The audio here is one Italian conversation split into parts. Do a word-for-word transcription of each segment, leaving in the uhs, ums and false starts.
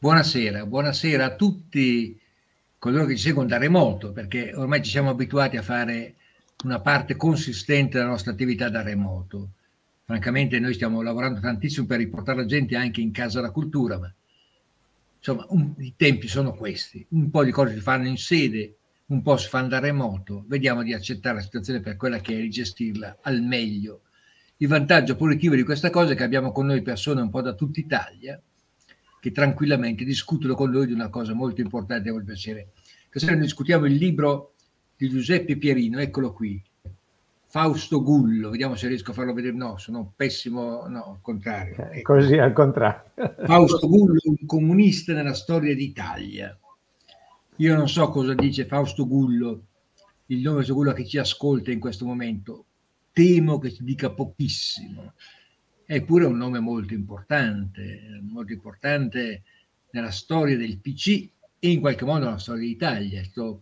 Buonasera, buonasera a tutti coloro che ci seguono da remoto, perché ormai ci siamo abituati a fare una parte consistente della nostra attività da remoto. Francamente noi stiamo lavorando tantissimo per riportare la gente anche in casa alla cultura, ma insomma un, i tempi sono questi. Un po' di cose si fanno in sede, un po' si fanno da remoto. Vediamo di accettare la situazione per quella che è, di gestirla al meglio. Il vantaggio positivo di questa cosa è che abbiamo con noi persone un po' da tutta Italia, che tranquillamente discutono con noi di una cosa molto importante e molto piacere. Stasera noi discutiamo il libro di Giuseppe Pierino, eccolo qui, Fausto Gullo, vediamo se riesco a farlo vedere. No, sono un pessimo, no, al contrario. Ecco. Così al contrario. Fausto Gullo, un comunista nella storia d'Italia. Io non so cosa dice Fausto Gullo, il nome di Gullo che ci ascolta in questo momento, temo che ci dica pochissimo. Eppure è un nome molto importante, molto importante nella storia del P C e in qualche modo nella storia d'Italia. È stato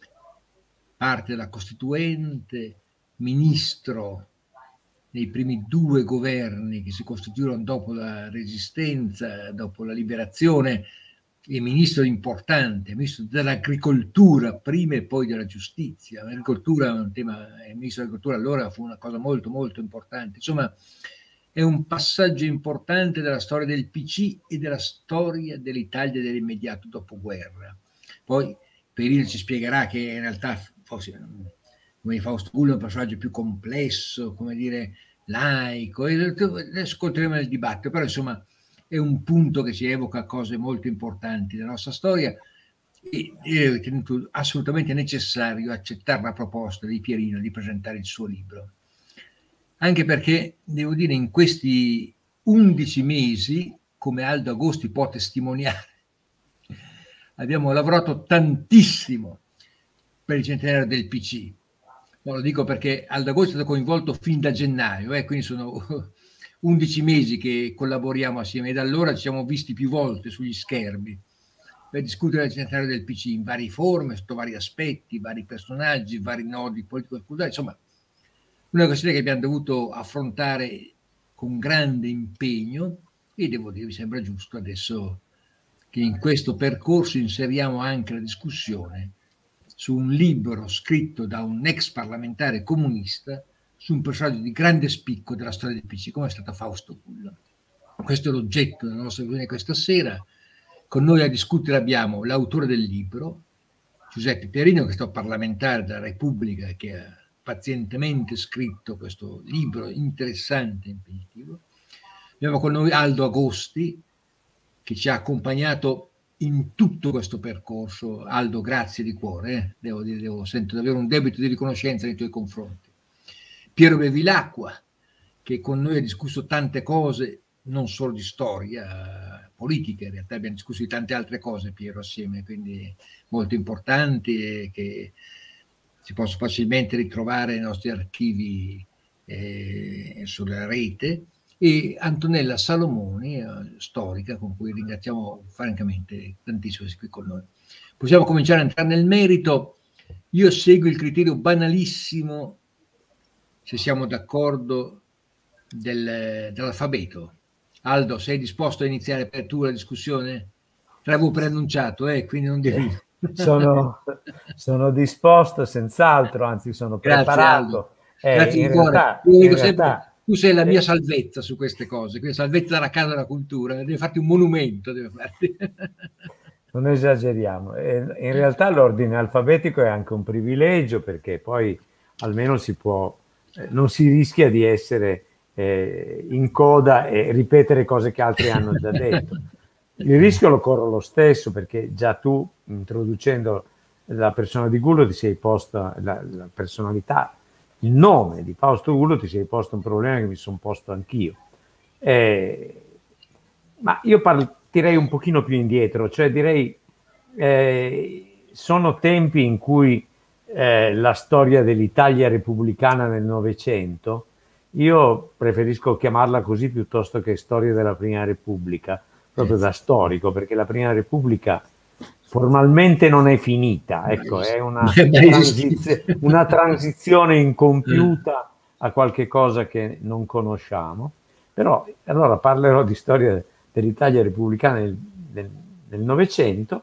parte della Costituente, ministro nei primi due governi che si costituirono dopo la Resistenza, dopo la Liberazione, e ministro importante, ministro dell'Agricoltura prima e poi della Giustizia. L'agricoltura è un tema, il ministro dell'Agricoltura allora fu una cosa molto molto importante. Insomma, è un passaggio importante della storia del P C e della storia dell'Italia dell'immediato dopoguerra. Poi Pierino ci spiegherà che in realtà forse, come Fausto Gullo, è un personaggio più complesso, come dire, laico, e ascolteremo nel dibattito, però insomma è un punto che ci evoca cose molto importanti della nostra storia e è ritenuto assolutamente necessario accettare la proposta di Pierino di presentare il suo libro. Anche perché, devo dire, in questi undici mesi, come Aldo Agosti può testimoniare, abbiamo lavorato tantissimo per il centenario del P C. No, lo dico perché Aldo Agosti è stato coinvolto fin da gennaio, eh, quindi sono undici mesi che collaboriamo assieme e da allora ci siamo visti più volte sugli schermi per discutere del centenario del P C in varie forme, sotto vari aspetti, vari personaggi, vari nodi politico-culturali, insomma una questione che abbiamo dovuto affrontare con grande impegno e devo dire mi sembra giusto adesso che in questo percorso inseriamo anche la discussione su un libro scritto da un ex parlamentare comunista su un personaggio di grande spicco della storia del P C come è stato Fausto Gullo. Questo è l'oggetto della nostra riunione questa sera. Con noi a discutere abbiamo l'autore del libro, Giuseppe Pierino, che è stato parlamentare della Repubblica, che ha pazientemente scritto questo libro interessante e impegnativo. Abbiamo con noi Aldo Agosti, che ci ha accompagnato in tutto questo percorso. Aldo, grazie di cuore, eh? devo dire, devo, sento di avere un debito di riconoscenza nei tuoi confronti. Piero Bevilacqua, che con noi ha discusso tante cose, non solo di storia politica, in realtà abbiamo discusso di tante altre cose, Piero, assieme, quindi molto importanti e che si possono facilmente ritrovare nei nostri archivi eh, sulla rete, e Antonella Salomoni, eh, storica, con cui ringraziamo francamente tantissimo di essere qui con noi. Possiamo cominciare a entrare nel merito. Io seguo il criterio banalissimo, se siamo d'accordo, del, dell'alfabeto. Aldo, sei disposto a iniziare per tu la discussione? Te l'avevo preannunciato, eh, quindi non devi... Sono, sono disposto senz'altro, anzi sono Grazie, preparato. Eh, Grazie in realtà, Io dico in sempre, realtà, tu sei la mia salvezza su queste cose, quindi salvezza dalla casa della cultura, deve farti un monumento. Deve farti. Non esageriamo. In realtà l'ordine alfabetico è anche un privilegio perché poi almeno si può, non si rischia di essere eh, in coda e ripetere cose che altri hanno già detto. Il rischio lo corro lo stesso perché già tu, introducendo la persona di Gullo, ti sei posta la, la personalità, il nome di Fausto Gullo, ti sei posto un problema che mi sono posto anch'io. Eh, ma io partirei un pochino più indietro, cioè direi eh, sono tempi in cui eh, la storia dell'Italia repubblicana nel Novecento, io preferisco chiamarla così piuttosto che storia della Prima Repubblica, proprio da storico, perché la Prima Repubblica formalmente non è finita, ecco, è una, transiz- una transizione incompiuta a qualche cosa che non conosciamo. Però allora parlerò di storia dell'Italia repubblicana nel, nel, nel Novecento,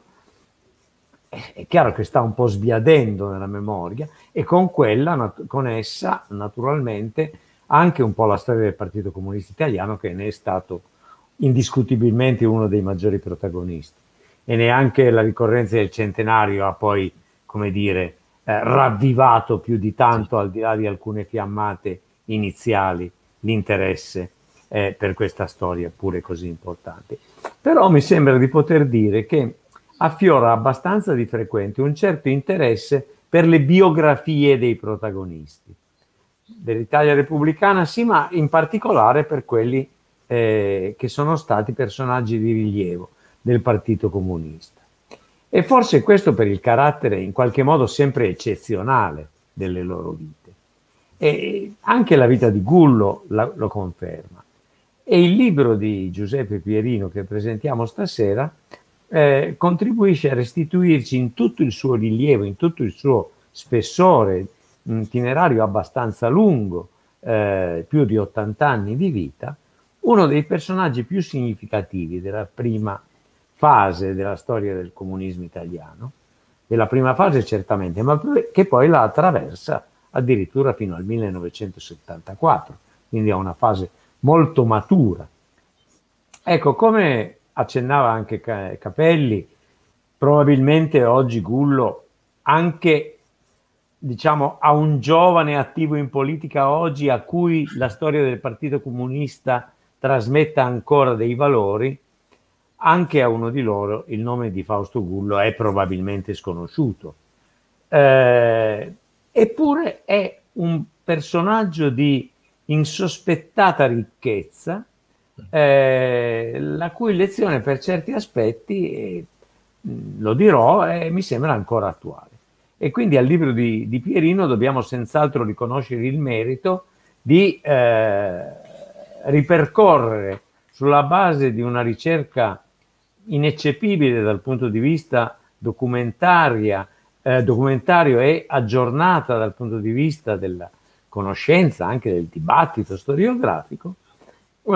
è chiaro che sta un po' sbiadendo nella memoria, e con quella, con essa, naturalmente, anche un po' la storia del Partito Comunista Italiano, che ne è stato indiscutibilmente uno dei maggiori protagonisti. E neanche la ricorrenza del centenario ha poi, come dire, eh, ravvivato più di tanto, al di là di alcune fiammate iniziali, l'interesse eh, per questa storia pure così importante. Però mi sembra di poter dire che affiora abbastanza di frequente un certo interesse per le biografie dei protagonisti dell'Italia repubblicana, sì, ma in particolare per quelli eh, che sono stati personaggi di rilievo del Partito Comunista. E forse questo per il carattere in qualche modo sempre eccezionale delle loro vite. E anche la vita di Gullo la, lo conferma. E il libro di Giuseppe Pierino che presentiamo stasera eh, contribuisce a restituirci in tutto il suo rilievo, in tutto il suo spessore, un itinerario abbastanza lungo, eh, più di ottanta anni di vita, uno dei personaggi più significativi della prima fase della storia del comunismo italiano, della prima fase certamente, ma che poi la attraversa addirittura fino al millenovecentosettantaquattro, quindi è una fase molto matura. Ecco, come accennava anche Capelli, probabilmente oggi Gullo, anche diciamo a un giovane attivo in politica oggi, a cui la storia del Partito Comunista trasmetta ancora dei valori, anche a uno di loro il nome di Fausto Gullo è probabilmente sconosciuto. Eh, eppure è un personaggio di insospettata ricchezza, eh, la cui lezione per certi aspetti, eh, lo dirò, eh, mi sembra ancora attuale. E quindi al libro di, di Pierino dobbiamo senz'altro riconoscere il merito di eh, ripercorrere sulla base di una ricerca ineccepibile dal punto di vista documentaria, eh, documentario e aggiornata dal punto di vista della conoscenza, anche del dibattito storiografico, eh,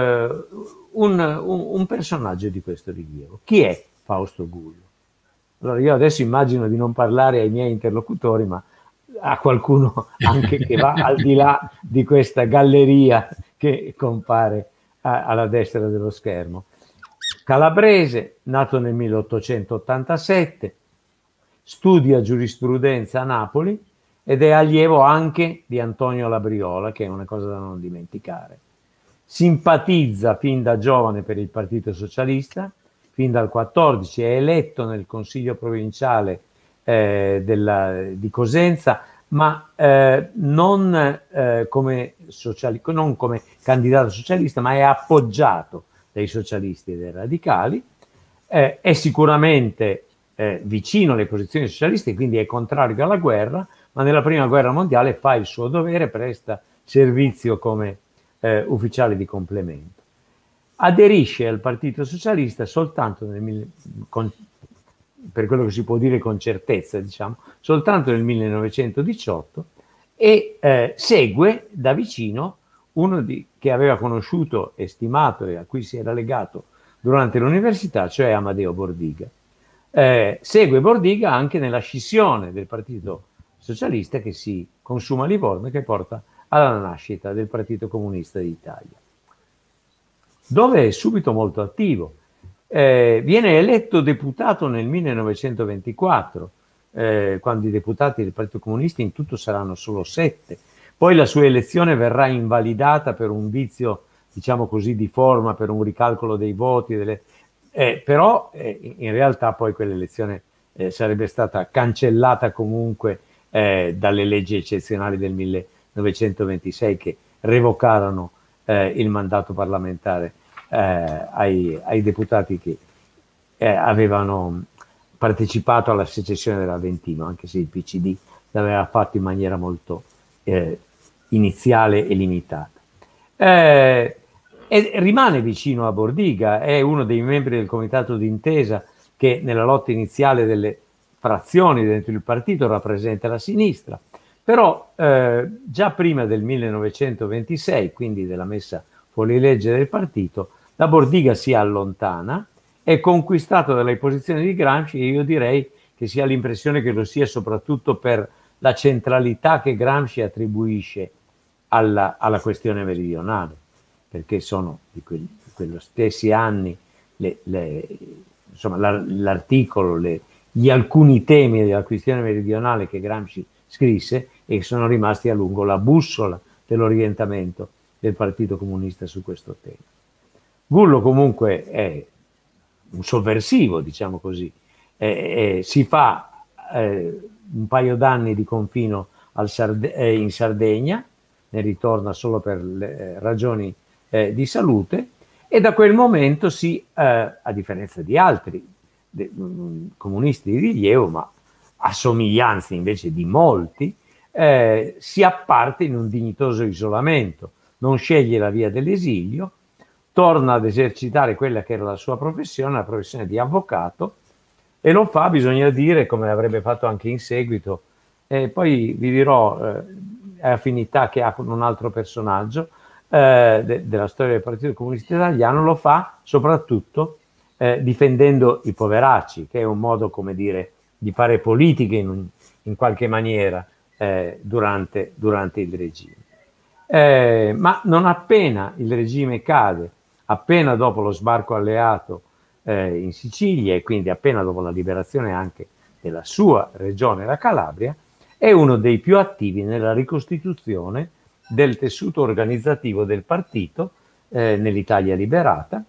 un, un, un personaggio di questo rilievo. Chi è Fausto Gullo? Allora io adesso immagino di non parlare ai miei interlocutori, ma a qualcuno anche che va al di là di questa galleria che compare a, alla destra dello schermo. Calabrese, nato nel milleottocentottantasette, studia giurisprudenza a Napoli ed è allievo anche di Antonio Labriola, che è una cosa da non dimenticare. Simpatizza fin da giovane per il Partito Socialista, fin dal quattordici è eletto nel Consiglio provinciale eh, della, di Cosenza, ma eh, non, eh, come sociali, non come candidato socialista, ma è appoggiato dai socialisti e dai radicali, eh, è sicuramente eh, vicino alle posizioni socialiste, quindi è contrario alla guerra, ma nella prima guerra mondiale fa il suo dovere, presta servizio come eh, ufficiale di complemento. Aderisce al Partito Socialista soltanto nel, con, per quello che si può dire con certezza, diciamo, soltanto nel millenovecentodiciotto e eh, segue da vicino uno di, che aveva conosciuto e stimato e a cui si era legato durante l'università, cioè Amadeo Bordiga. Eh, segue Bordiga anche nella scissione del Partito Socialista che si consuma a Livorno e che porta alla nascita del Partito Comunista d'Italia, dove è subito molto attivo. Eh, viene eletto deputato nel millenovecentoventiquattro, eh, quando i deputati del Partito Comunista in tutto saranno solo sette. Poi la sua elezione verrà invalidata per un vizio, diciamo così, di forma, per un ricalcolo dei voti, delle, eh, però eh, in realtà poi quell'elezione eh, sarebbe stata cancellata comunque eh, dalle leggi eccezionali del millenovecentoventisei che revocarono eh, il mandato parlamentare eh, ai, ai deputati che eh, avevano partecipato alla secessione dell'Aventino, anche se il P C D l'aveva fatto in maniera molto eh, iniziale e limitata. Eh, e rimane vicino a Bordiga, è uno dei membri del comitato d'intesa che nella lotta iniziale delle frazioni dentro il partito rappresenta la sinistra, però eh, già prima del millenovecentoventisei, quindi della messa fuori legge del partito, la Bordiga si allontana è conquistato dalle posizioni di Gramsci, e io direi che si ha l'impressione che lo sia soprattutto per la centralità che Gramsci attribuisce alla, alla questione meridionale, perché sono di, quel, di quelli stessi anni le, le, insomma, l'articolo, le, gli alcuni temi della questione meridionale che Gramsci scrisse e sono rimasti a lungo la bussola dell'orientamento del Partito Comunista su questo tema. Gullo comunque è un sovversivo, diciamo così, eh, eh, si fa eh, un paio d'anni di confino al Sarde- eh, in Sardegna, ne ritorna solo per le eh, ragioni eh, di salute, e da quel momento si, eh, a differenza di altri de, mh, comunisti di rilievo, ma a somiglianza invece di molti, eh, si apparte in un dignitoso isolamento, non sceglie la via dell'esilio, torna ad esercitare quella che era la sua professione, la professione di avvocato, e lo fa, bisogna dire, come avrebbe fatto anche in seguito, e poi vi dirò eh, affinità che ha con un altro personaggio eh, de- della storia del Partito Comunista Italiano, lo fa soprattutto eh, difendendo i poveracci, che è un modo, come dire, di fare politica in, in qualche maniera eh, durante, durante il regime. Eh, ma non appena il regime cade, appena dopo lo sbarco alleato eh, in Sicilia, e quindi appena dopo la liberazione anche della sua regione, la Calabria, è uno dei più attivi nella ricostituzione del tessuto organizzativo del partito eh, nell'Italia liberata,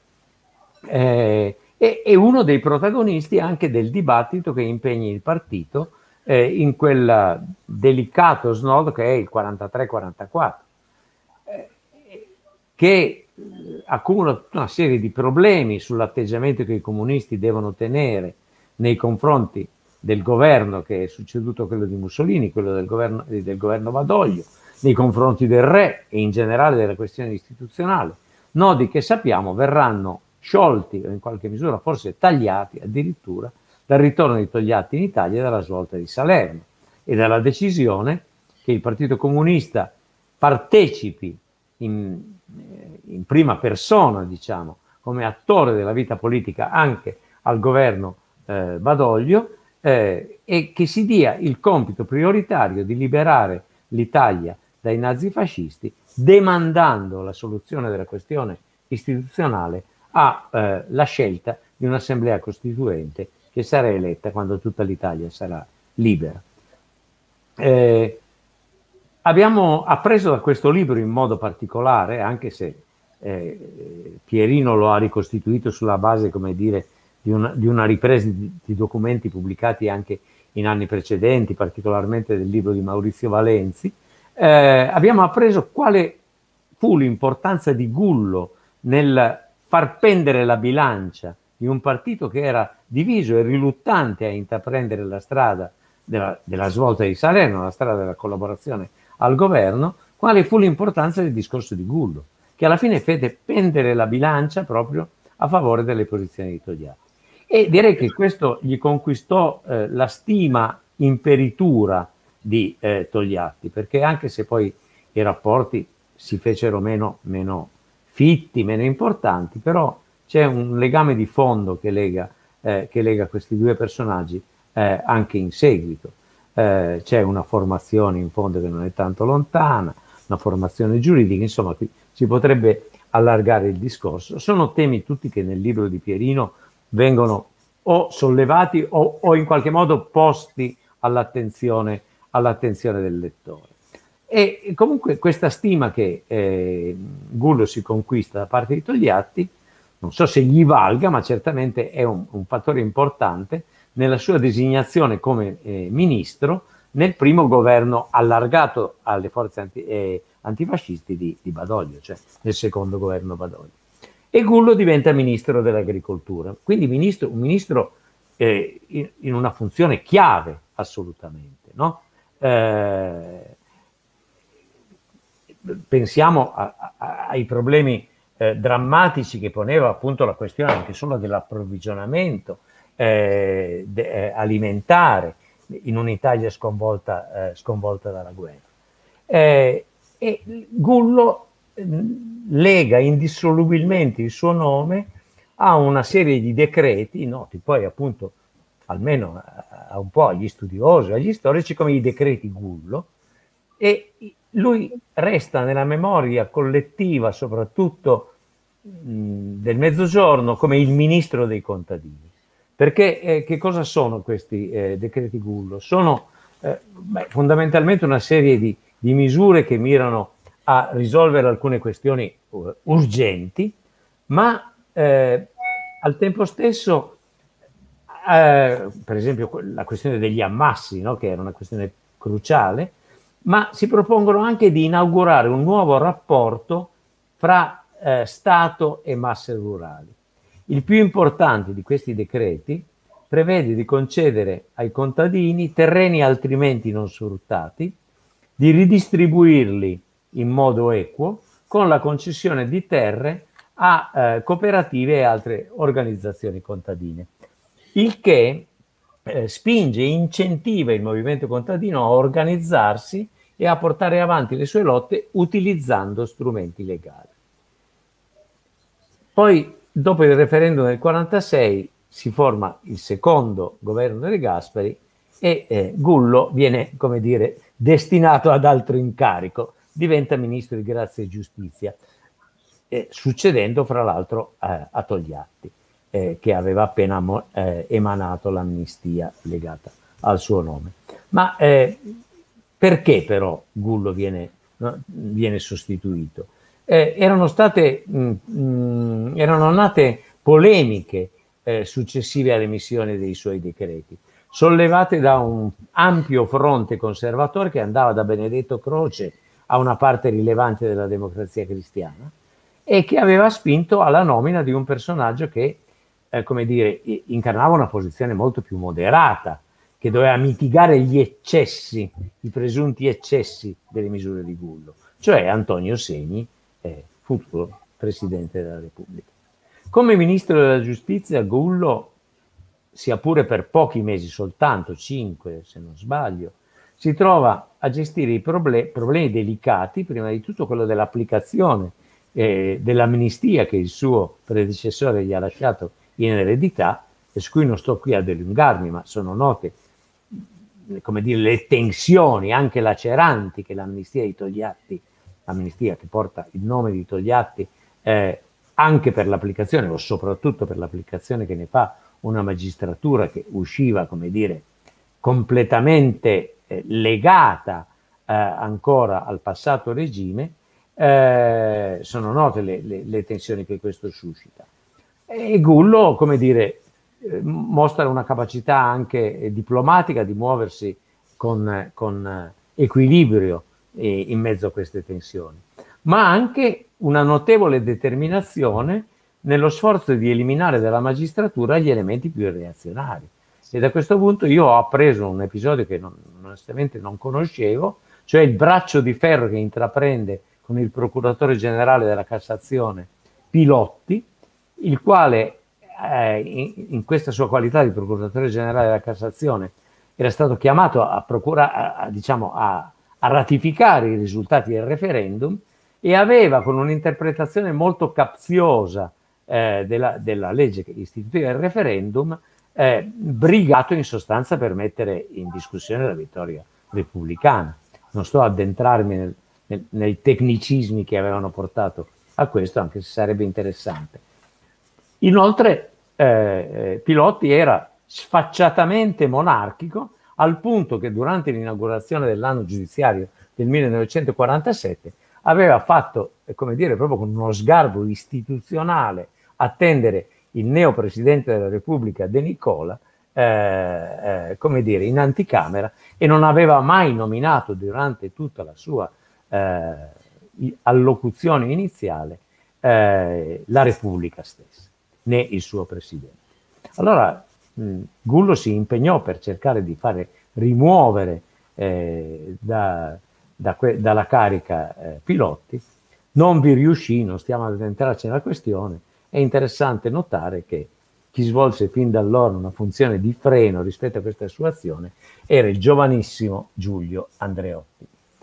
eh, e è uno dei protagonisti anche del dibattito che impegna il partito eh, in quel delicato snodo che è il quarantatré quarantaquattro, eh, che accumula tutta una serie di problemi sull'atteggiamento che i comunisti devono tenere nei confronti del governo che è succeduto a quello di Mussolini, quello del governo, del governo Badoglio, nei confronti del re e in generale della questione istituzionale, nodi che sappiamo verranno sciolti o in qualche misura forse tagliati addirittura dal ritorno di Togliatti in Italia e dalla svolta di Salerno e dalla decisione che il Partito Comunista partecipi in, in prima persona, diciamo, come attore della vita politica anche al governo eh, Badoglio, eh, e che si dia il compito prioritario di liberare l'Italia dai nazifascisti, demandando la soluzione della questione istituzionale alla eh, scelta di un'assemblea costituente che sarà eletta quando tutta l'Italia sarà libera. Eh, abbiamo appreso da questo libro in modo particolare, anche se eh, Pierino lo ha ricostituito sulla base, come dire, di una, di una ripresa di, di documenti pubblicati anche in anni precedenti, particolarmente del libro di Maurizio Valenzi, eh, abbiamo appreso quale fu l'importanza di Gullo nel far pendere la bilancia di un partito che era diviso e riluttante a intraprendere la strada della, della svolta di Salerno, la strada della collaborazione al governo, quale fu l'importanza del discorso di Gullo, che alla fine fece pendere la bilancia proprio a favore delle posizioni di Togliatti. E direi che questo gli conquistò eh, la stima imperitura di eh, Togliatti, perché anche se poi i rapporti si fecero meno, meno fitti, meno importanti, però c'è un legame di fondo che lega, eh, che lega questi due personaggi eh, anche in seguito. Eh, c'è una formazione in fondo che non è tanto lontana, una formazione giuridica, insomma qui si potrebbe allargare il discorso. Sono temi tutti che nel libro di Pierino vengono o sollevati o, o in qualche modo posti all'attenzione, all'attenzione del lettore. E comunque questa stima che eh, Gullo si conquista da parte di Togliatti, non so se gli valga, ma certamente è un, un fattore importante nella sua designazione come eh, ministro nel primo governo allargato alle forze anti, eh, antifascisti di, di Badoglio, cioè nel secondo governo Badoglio. E Gullo diventa ministro dell'agricoltura, quindi ministro, un ministro eh, in, in una funzione chiave assolutamente, no? Eh, pensiamo a, a, ai problemi eh, drammatici che poneva appunto la questione anche solo dell'approvvigionamento eh, de, eh, alimentare in un'Italia sconvolta, eh, sconvolta dalla guerra. Eh, e Gullo lega indissolubilmente il suo nome a una serie di decreti noti poi appunto almeno a, a un po' agli studiosi, agli storici, come i decreti Gullo, e lui resta nella memoria collettiva, soprattutto mh, del Mezzogiorno, come il ministro dei contadini. Perché eh, che cosa sono questi eh, decreti Gullo? Sono eh, beh, fondamentalmente una serie di, di misure che mirano a risolvere alcune questioni uh, urgenti, ma eh, al tempo stesso, eh, per esempio la questione degli ammassi, no? Che era una questione cruciale, ma si propongono anche di inaugurare un nuovo rapporto fra eh, Stato e masse rurali. Il più importante di questi decreti prevede di concedere ai contadini terreni altrimenti non sfruttati, di ridistribuirli in modo equo con la concessione di terre a eh, cooperative e altre organizzazioni contadine, il che eh, spinge e incentiva il movimento contadino a organizzarsi e a portare avanti le sue lotte utilizzando strumenti legali. Poi, dopo il referendum del quarantasei, si forma il secondo governo De Gasperi e eh, Gullo viene, come dire, destinato ad altro incarico, diventa ministro di Grazia e Giustizia, eh, succedendo fra l'altro eh, a Togliatti, eh, che aveva appena eh, emanato l'amnistia legata al suo nome. Ma eh, perché però Gullo viene, no, viene sostituito? Eh, erano state, mh, mh, erano nate polemiche eh, successive all'emissione dei suoi decreti, sollevate da un ampio fronte conservatore che andava da Benedetto Croce a una parte rilevante della Democrazia Cristiana e che aveva spinto alla nomina di un personaggio che, eh, come dire, incarnava una posizione molto più moderata, che doveva mitigare gli eccessi, i presunti eccessi delle misure di Gullo, cioè Antonio Segni, eh, futuro Presidente della Repubblica. Come Ministro della Giustizia, Gullo, sia pure per pochi mesi soltanto, cinque se non sbaglio, si trova a gestire i problem- problemi delicati, prima di tutto quello dell'applicazione eh, dell'amnistia che il suo predecessore gli ha lasciato in eredità, e su cui non sto qui a dilungarmi, ma sono note, come dire, le tensioni anche laceranti che l'amnistia di Togliatti, l'amnistia che porta il nome di Togliatti, eh, anche per l'applicazione o soprattutto per l'applicazione che ne fa una magistratura che usciva, come dire, completamente eh, legata eh, ancora al passato regime, eh, sono note le, le, le tensioni che questo suscita. E Gullo, come dire, eh, mostra una capacità anche eh, diplomatica di muoversi con, con eh, equilibrio eh, in mezzo a queste tensioni, ma anche una notevole determinazione nello sforzo di eliminare dalla magistratura gli elementi più reazionari. E da questo punto io ho appreso un episodio che non, onestamente non conoscevo, cioè il braccio di ferro che intraprende con il procuratore generale della Cassazione Pilotti, il quale eh, in, in questa sua qualità di procuratore generale della Cassazione era stato chiamato a, procura, a, a, diciamo, a, a ratificare i risultati del referendum e aveva, con un'interpretazione molto capziosa eh, della, della legge che istituiva il referendum, eh, brigato in sostanza per mettere in discussione la vittoria repubblicana. Non sto ad addentrarmi nel, nel, nei tecnicismi che avevano portato a questo, anche se sarebbe interessante. Inoltre eh, Pilotti era sfacciatamente monarchico, al punto che durante l'inaugurazione dell'anno giudiziario del millenovecentoquarantasette aveva fatto, come dire, proprio con uno sgarbo istituzionale, attendere il neo presidente della Repubblica De Nicola, eh, eh, come dire, in anticamera, e non aveva mai nominato durante tutta la sua eh, allocuzione iniziale eh, la Repubblica stessa, né il suo presidente. Allora mh, Gullo si impegnò per cercare di fare rimuovere eh, da, da que- dalla carica eh, Pilotti. Non vi riuscì, non stiamo ad entrarci nella questione. È interessante notare che chi svolse fin da allora una funzione di freno rispetto a questa sua azione era il giovanissimo Giulio Andreotti.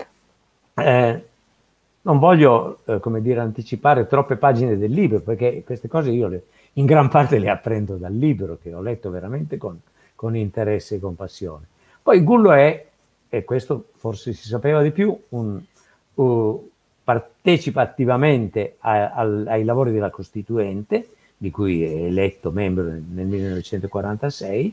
Eh, non voglio, eh, come dire, anticipare troppe pagine del libro, perché queste cose io le, in gran parte le apprendo dal libro, che ho letto veramente con, con interesse e con passione. Poi Gullo è, e questo forse si sapeva di più, un, uh, partecipa attivamente a, a, ai lavori della Costituente, di cui è eletto membro nel millenovecentoquarantasei,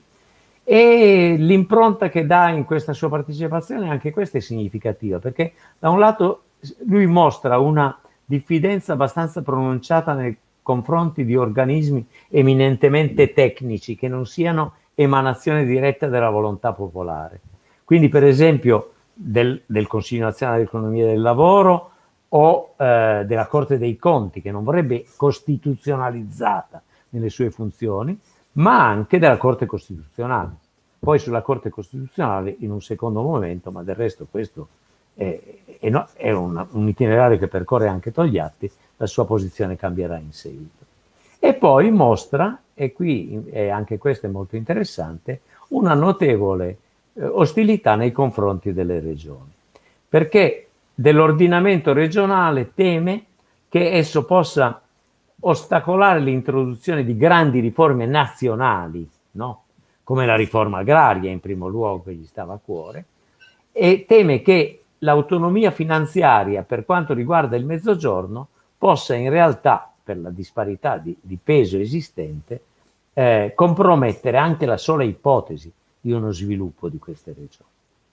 e l'impronta che dà in questa sua partecipazione, anche questa è significativa, perché da un lato lui mostra una diffidenza abbastanza pronunciata nei confronti di organismi eminentemente tecnici che non siano emanazione diretta della volontà popolare. Quindi per esempio del, del Consiglio Nazionale dell'Economia e del Lavoro o eh, della Corte dei Conti, che non vorrebbe costituzionalizzata nelle sue funzioni, ma anche della Corte Costituzionale. Poi sulla Corte Costituzionale in un secondo momento, ma del resto questo è, è, no, è un, un itinerario che percorre anche Togliatti, la sua posizione cambierà in seguito. E poi mostra, e qui e anche questo è molto interessante, una notevole eh, ostilità nei confronti delle regioni, perché dell'ordinamento regionale teme che esso possa ostacolare l'introduzione di grandi riforme nazionali, no? Come la riforma agraria in primo luogo, che gli stava a cuore, e teme che l'autonomia finanziaria per quanto riguarda il Mezzogiorno possa in realtà, per la disparità di, di peso esistente, eh, compromettere anche la sola ipotesi di uno sviluppo di queste regioni.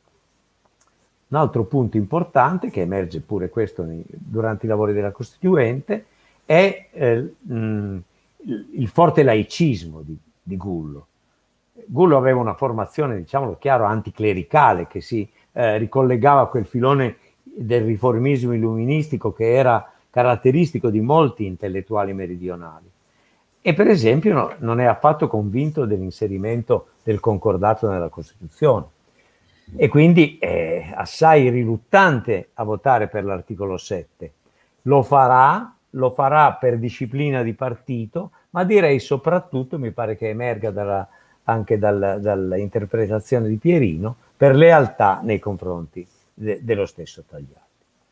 Un altro punto importante, che emerge pure questo nei, durante i lavori della Costituente, è eh, mh, il forte laicismo di, di Gullo. Gullo aveva una formazione, diciamolo chiaro, anticlericale, che si eh, ricollegava a quel filone del riformismo illuministico che era caratteristico di molti intellettuali meridionali. E per esempio no, non è affatto convinto dell'inserimento del concordato nella Costituzione. E quindi è assai riluttante a votare per l'articolo sette. Lo farà, lo farà per disciplina di partito, ma direi soprattutto, mi pare che emerga dalla, anche dal, dall'interpretazione di Pierino, per lealtà nei confronti de, dello stesso Togliatti.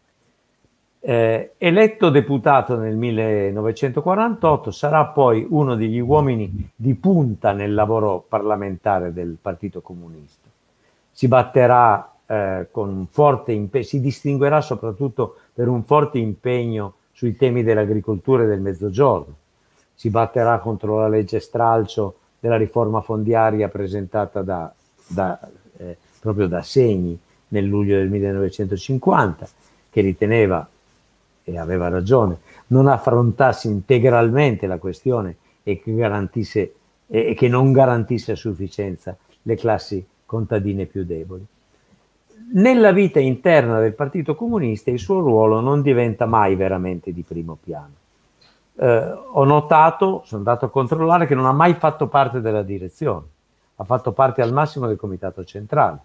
Eh, eletto deputato nel millenovecentoquarantotto, sarà poi uno degli uomini di punta nel lavoro parlamentare del Partito Comunista. Si batterà eh, con un forte impegno, si distinguerà soprattutto per un forte impegno sui temi dell'agricoltura e del Mezzogiorno. Si batterà contro la legge stralcio della riforma fondiaria presentata da, da, eh, proprio da Segni nel luglio del millenovecentocinquanta, che riteneva, e aveva ragione, non affrontasse integralmente la questione e che, garantisse, e che non garantisse a sufficienza le classi contadine più deboli. Nella vita interna del Partito Comunista il suo ruolo non diventa mai veramente di primo piano. Eh, ho notato, sono andato a controllare, che non ha mai fatto parte della direzione, ha fatto parte al massimo del comitato centrale.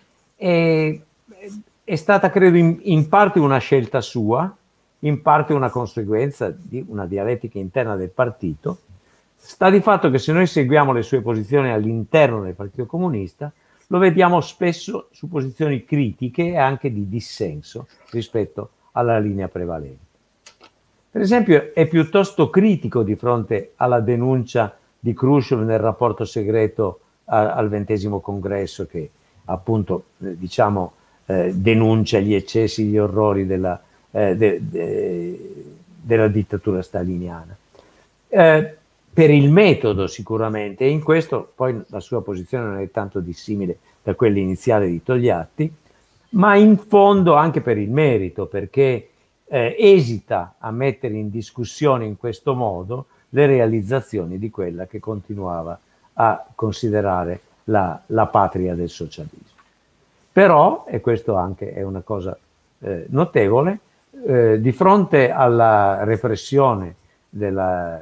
E, è stata, credo, in, in parte una scelta sua, in parte una conseguenza di una dialettica interna del partito. Sta di fatto che se noi seguiamo le sue posizioni all'interno del Partito Comunista, lo vediamo spesso su posizioni critiche e anche di dissenso rispetto alla linea prevalente. Per esempio, è piuttosto critico di fronte alla denuncia di Khrushchev nel rapporto segreto a, al ventesimo congresso, che appunto eh, diciamo eh, denuncia gli eccessi, gli orrori della, eh, de, de, della dittatura staliniana. Eh, per il metodo sicuramente, e in questo poi la sua posizione non è tanto dissimile da quella iniziale di Togliatti, ma in fondo anche per il merito, perché eh, esita a mettere in discussione in questo modo le realizzazioni di quella che continuava a considerare la, la patria del socialismo. Però, e questo anche è una cosa eh, notevole, eh, di fronte alla repressione della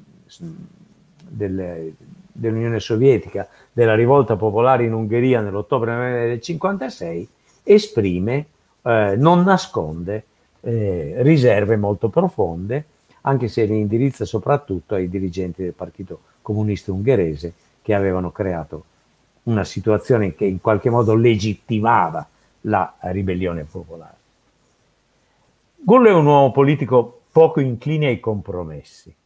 Del, dell'Unione Sovietica, della rivolta popolare in Ungheria nell'ottobre del cinquantasei, esprime, eh, non nasconde eh, riserve molto profonde, anche se le indirizza soprattutto ai dirigenti del Partito Comunista Ungherese, che avevano creato una situazione che in qualche modo legittimava la ribellione popolare. Gullo è un uomo politico poco incline ai compromessi.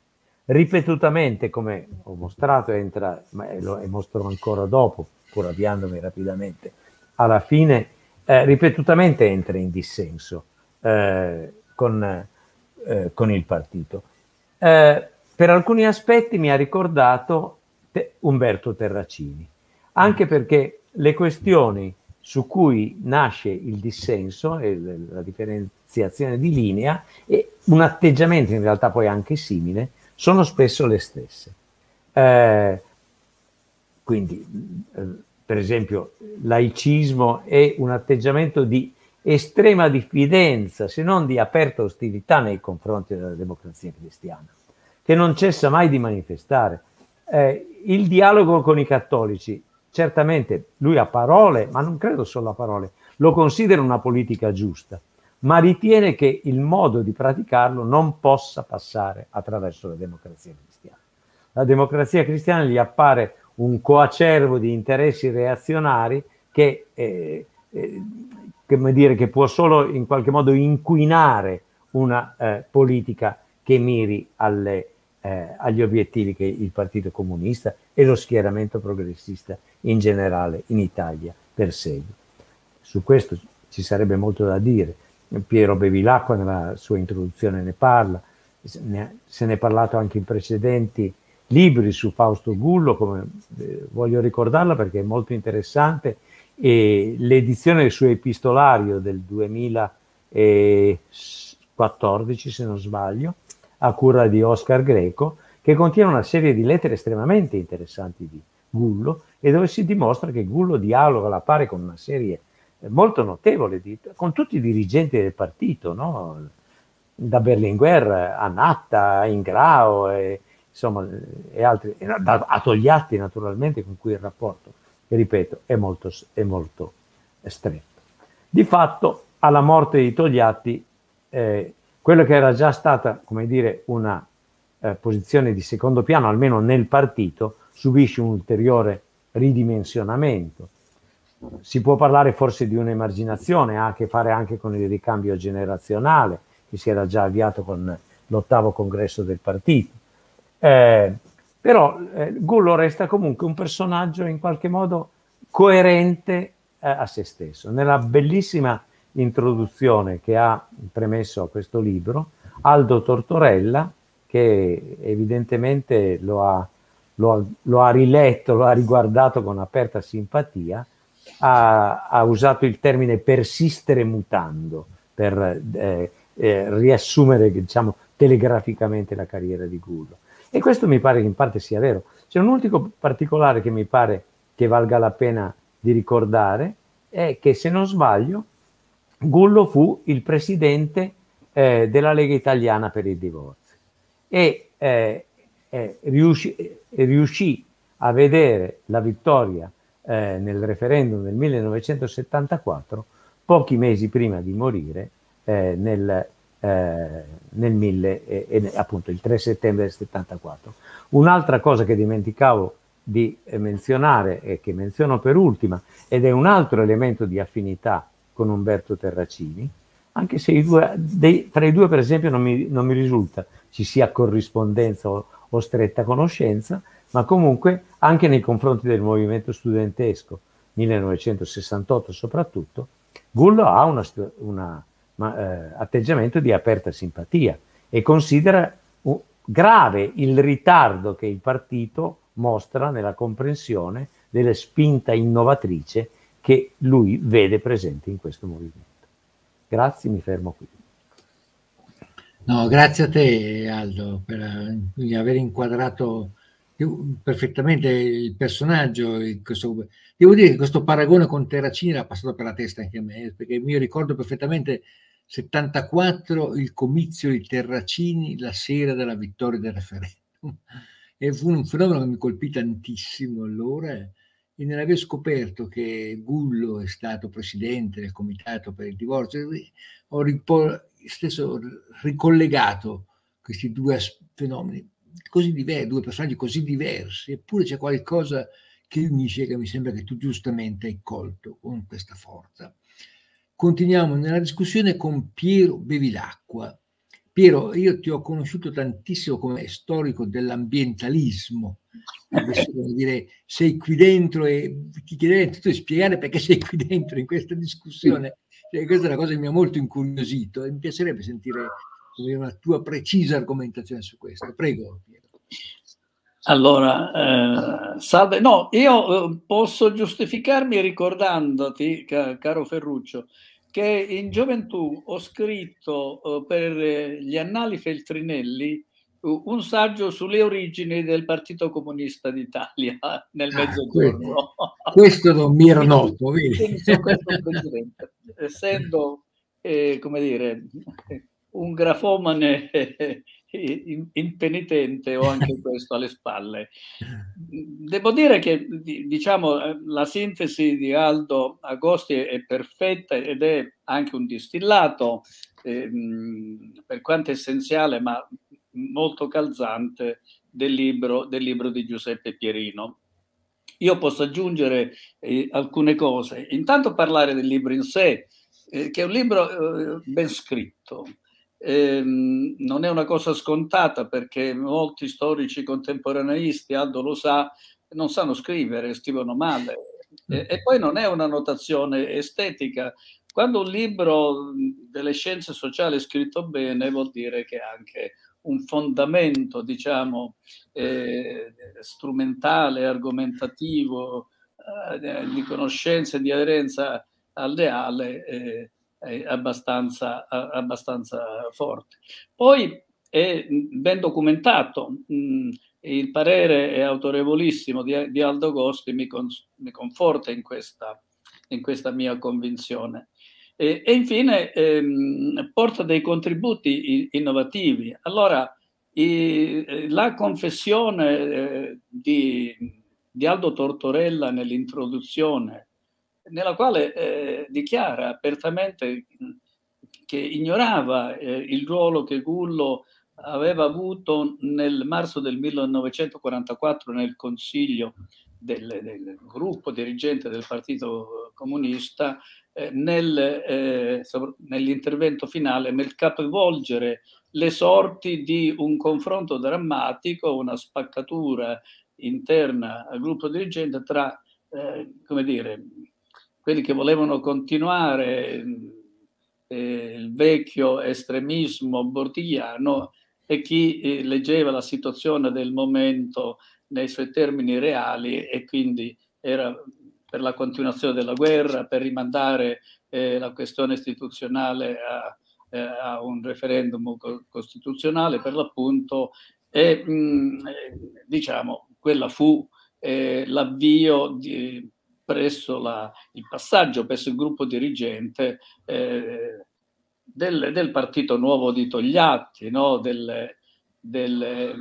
ripetutamente, come ho mostrato, entra, ma lo mostro ancora dopo, pur avviandomi rapidamente alla fine, eh, ripetutamente entra in dissenso eh, con, eh, con il partito. Eh, per alcuni aspetti mi ha ricordato te, Umberto Terracini, anche perché le questioni su cui nasce il dissenso e la differenziazione di linea e un atteggiamento in realtà poi anche simile sono spesso le stesse. Eh, quindi, eh, per esempio, laicismo è un atteggiamento di estrema diffidenza, se non di aperta ostilità nei confronti della democrazia cristiana, che non cessa mai di manifestare. Eh, il dialogo con i cattolici, certamente lui a parole, ma non credo solo a parole, lo considera una politica giusta, ma ritiene che il modo di praticarlo non possa passare attraverso la democrazia cristiana. La democrazia cristiana gli appare un coacervo di interessi reazionari che, eh, eh, come dire, che può solo in qualche modo inquinare una eh, politica che miri alle, eh, agli obiettivi che il Partito Comunista e lo schieramento progressista in generale in Italia persegue. Su questo ci sarebbe molto da dire. Piero Bevilacqua nella sua introduzione ne parla, se ne è parlato anche in precedenti libri su Fausto Gullo, come eh, voglio ricordarla perché è molto interessante, e l'edizione del suo epistolario del duemilaquattordici, se non sbaglio, a cura di Oscar Greco, che contiene una serie di lettere estremamente interessanti di Gullo e dove si dimostra che Gullo dialoga alla pari con una serie molto notevole di, con tutti i dirigenti del partito, no? Da Berlinguer a Natta, a Ingrao e insomma, e altri, a Togliatti naturalmente, con cui il rapporto, ripeto, è molto, è molto stretto. Di fatto, alla morte di Togliatti, eh, quello che era già stata, come dire, una eh, posizione di secondo piano, almeno nel partito, subisce un ulteriore ridimensionamento. Si può parlare forse di un'emarginazione, ha a che fare anche con il ricambio generazionale, che si era già avviato con l'ottavo congresso del partito. Eh, però eh, Gullo resta comunque un personaggio in qualche modo coerente eh, a se stesso. Nella bellissima introduzione che ha premesso a questo libro, Aldo Tortorella, che evidentemente lo ha, lo ha, lo ha riletto, lo ha riguardato con aperta simpatia, ha, ha usato il termine persistere mutando per eh, eh, riassumere, diciamo, telegraficamente la carriera di Gullo. E questo mi pare che in parte sia vero. C'è un ultimo particolare che mi pare che valga la pena di ricordare, è che, se non sbaglio, Gullo fu il presidente eh, della Lega Italiana per il divorzio e eh, eh, riuscì, eh, riuscì a vedere la vittoria eh, nel referendum del millenovecentosettantaquattro, pochi mesi prima di morire, eh, nel Eh, nel mille, eh, eh, appunto il tre settembre del settantaquattro. Un'altra cosa che dimenticavo di eh, menzionare e che menziono per ultima, ed è un altro elemento di affinità con Umberto Terracini, anche se i due, dei, tra i due per esempio non mi, non mi risulta ci sia corrispondenza o, o stretta conoscenza, ma comunque anche nei confronti del movimento studentesco millenovecentosessantotto soprattutto, Gullo ha una, una ma, eh, atteggiamento di aperta simpatia e considera uh, grave il ritardo che il partito mostra nella comprensione della spinta innovatrice che lui vede presente in questo movimento. Grazie, mi fermo qui. No, grazie a te Aldo per aver inquadrato perfettamente il personaggio. Questo, devo dire che questo paragone con Terracini era passato per la testa anche a me, perché mi ricordo perfettamente settantaquattro, il comizio di Terracini la sera della vittoria del referendum, e fu un fenomeno che mi colpì tantissimo allora, e nell'aver scoperto che Gullo è stato presidente del comitato per il divorzio ho stesso ricollegato questi due fenomeni così diversi, due personaggi così diversi, eppure c'è qualcosa che unisce, che mi sembra che tu giustamente hai colto con questa forza. Continuiamo nella discussione con Piero Bevilacqua. Piero, io ti ho conosciuto tantissimo come storico dell'ambientalismo. Adesso, come dire, sei qui dentro e ti chiederei tutto di spiegare perché sei qui dentro in questa discussione. Cioè, questa è una cosa che mi ha molto incuriosito e mi piacerebbe sentire come una tua precisa argomentazione su questo. Prego, Piero. Allora, eh, salve. No, io eh, posso giustificarmi ricordandoti, ca caro Ferruccio, che in gioventù ho scritto eh, per gli Annali Feltrinelli un saggio sulle origini del Partito Comunista d'Italia nel Ah, Mezzogiorno. Questo non mi era noto, vedi? Quindi sono questo presidente, essendo, eh, come dire, un grafomane impenitente, ho anche questo alle spalle. Devo dire che, diciamo, la sintesi di Aldo Agosti è perfetta ed è anche un distillato, eh, per quanto essenziale, ma molto calzante, del libro, del libro di Giuseppe Pierino. Io posso aggiungere eh, alcune cose. Intanto parlare del libro in sé, eh, che è un libro eh, ben scritto. Eh, non è una cosa scontata, perché molti storici contemporaneisti, Aldo lo sa, non sanno scrivere, scrivono male. E, e poi non è una notazione estetica. Quando un libro delle scienze sociali è scritto bene, vuol dire che ha anche un fondamento, diciamo, eh, strumentale, argomentativo, eh, di conoscenza e di aderenza alleale, eh, è abbastanza, abbastanza forte. Poi è ben documentato, mh, il parere è autorevolissimo di, di Aldo Agosti, mi, con, mi conforta in questa, in questa mia convinzione. E, e infine ehm, porta dei contributi innovativi. Allora, i, la confessione eh, di, di Aldo Tortorella nell'introduzione, nella quale eh, dichiara apertamente che ignorava eh, il ruolo che Gullo aveva avuto nel marzo del millenovecentoquarantaquattro nel Consiglio del, del gruppo dirigente del Partito Comunista, eh, nel, eh, nell'intervento finale, nel capovolgere le sorti di un confronto drammatico, una spaccatura interna al gruppo dirigente tra, eh, come dire, quelli che volevano continuare eh, il vecchio estremismo bordigliano e chi eh, leggeva la situazione del momento nei suoi termini reali e quindi era per la continuazione della guerra, per rimandare eh, la questione istituzionale a, eh, a un referendum co costituzionale per l'appunto, e mh, diciamo quella fu eh, l'avvio di presso la, il passaggio presso il gruppo dirigente eh, del, del Partito Nuovo di Togliatti, no? del, del,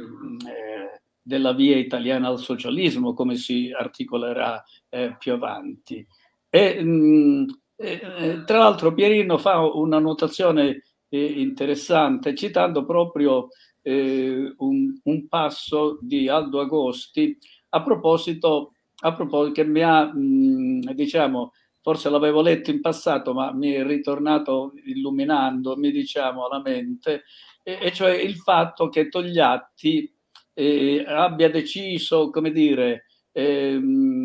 eh, della via italiana al socialismo, come si articolerà eh, più avanti. E, mh, eh, tra l'altro Pierino fa una notazione eh, interessante, citando proprio eh, un, un passo di Aldo Agosti a proposito a proposito che mi ha, mh, diciamo, forse l'avevo letto in passato, ma mi è ritornato illuminandomi, diciamo, alla mente, e, e cioè il fatto che Togliatti eh, abbia deciso, come dire, eh,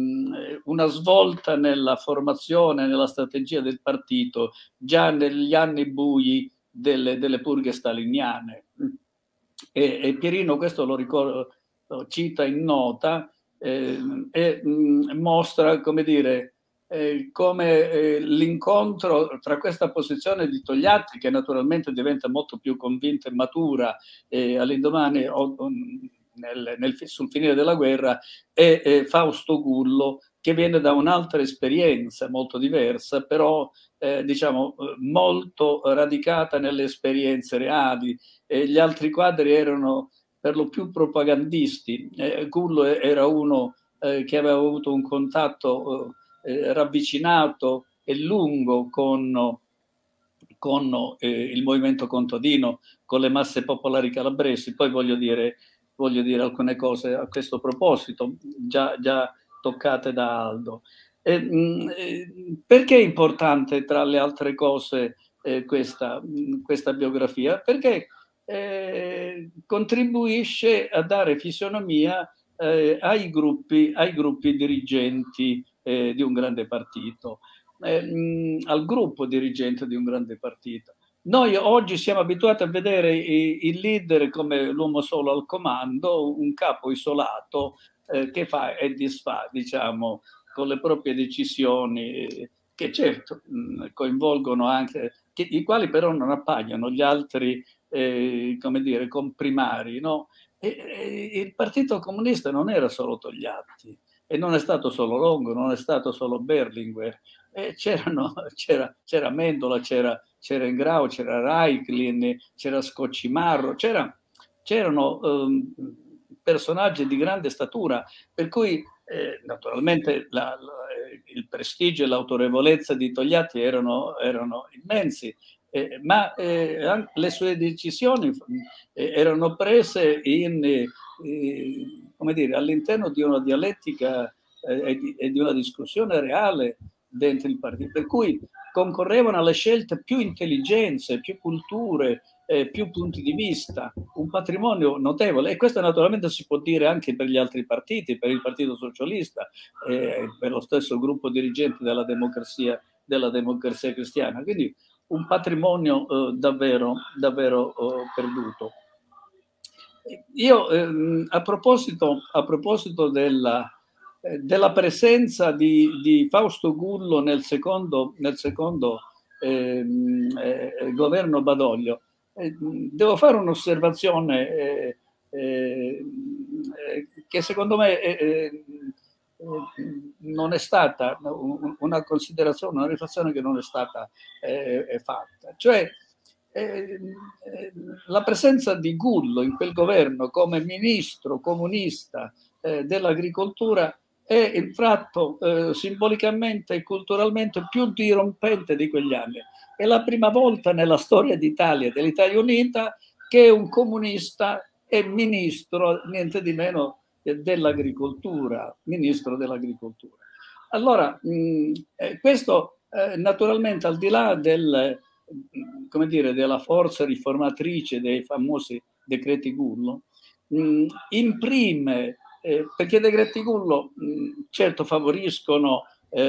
una svolta nella formazione, nella strategia del partito, già negli anni bui delle, delle purghe staliniane. E, e Pierino questo lo, ricordo, lo cita in nota, Eh, e mh, mostra, come dire, eh, come eh, l'incontro tra questa posizione di Togliatti, che naturalmente diventa molto più convinta e matura eh, all'indomani o, o, nel, nel, sul finire della guerra, e eh, Fausto Gullo, che viene da un'altra esperienza molto diversa, però eh, diciamo molto radicata nelle esperienze reali. E gli altri quadri erano per lo più propagandisti. Eh, Gullo era uno eh, che aveva avuto un contatto eh, ravvicinato e lungo con, con eh, il movimento contadino, con le masse popolari calabresi. Poi voglio dire, voglio dire alcune cose a questo proposito, già, già toccate da Aldo. Eh, mh, perché è importante, tra le altre cose, eh, questa, mh, questa biografia? Perché eh, contribuisce a dare fisionomia eh, ai, gruppi, ai gruppi dirigenti eh, di un grande partito, eh, mh, al gruppo dirigente di un grande partito. Noi oggi siamo abituati a vedere il leader come l'uomo solo al comando, un capo isolato eh, che fa e disfa, diciamo, con le proprie decisioni, che certo mh, coinvolgono anche, che, i quali però non appaiono gli altri, eh, come dire, comprimari, no? E, e, il Partito Comunista non era solo Togliatti, e non è stato solo Longo, non è stato solo Berlinguer, eh, c'era, c'era Mendola, c'era c'era Ingrao, c'era Raiklin, c'era Scoccimarro, c'era, c'erano um, personaggi di grande statura, per cui eh, naturalmente la, la, il prestigio e l'autorevolezza di Togliatti erano, erano immensi, eh, ma eh, le sue decisioni eh, erano prese in, eh, come dire, all'interno di una dialettica eh, e, di, e di una discussione reale dentro il partito, per cui concorrevano alle scelte più intelligenze, più culture, eh, più punti di vista, un patrimonio notevole, e questo naturalmente si può dire anche per gli altri partiti, per il Partito Socialista, eh, per lo stesso gruppo dirigente della democrazia, della democrazia cristiana, quindi un patrimonio eh, davvero, davvero eh, perduto. Io eh, a proposito, a proposito della della presenza di, di Fausto Gullo nel secondo, nel secondo eh, eh, governo Badoglio, eh, devo fare un'osservazione eh, eh, che secondo me eh, non è stata una considerazione, una riflessione che non è stata eh, fatta. Cioè, eh, la presenza di Gullo in quel governo come ministro comunista eh, dell'agricoltura è il tratto eh, simbolicamente e culturalmente più dirompente di quegli anni. È la prima volta nella storia d'Italia e dell'Italia Unita che un comunista è ministro, niente di meno, dell'agricoltura, ministro dell'agricoltura. Allora, mh, eh, questo eh, naturalmente al di là del, come dire, della forza riformatrice dei famosi decreti Gullo, mh, imprime Eh, perché i decreti Gullo mh, certo favoriscono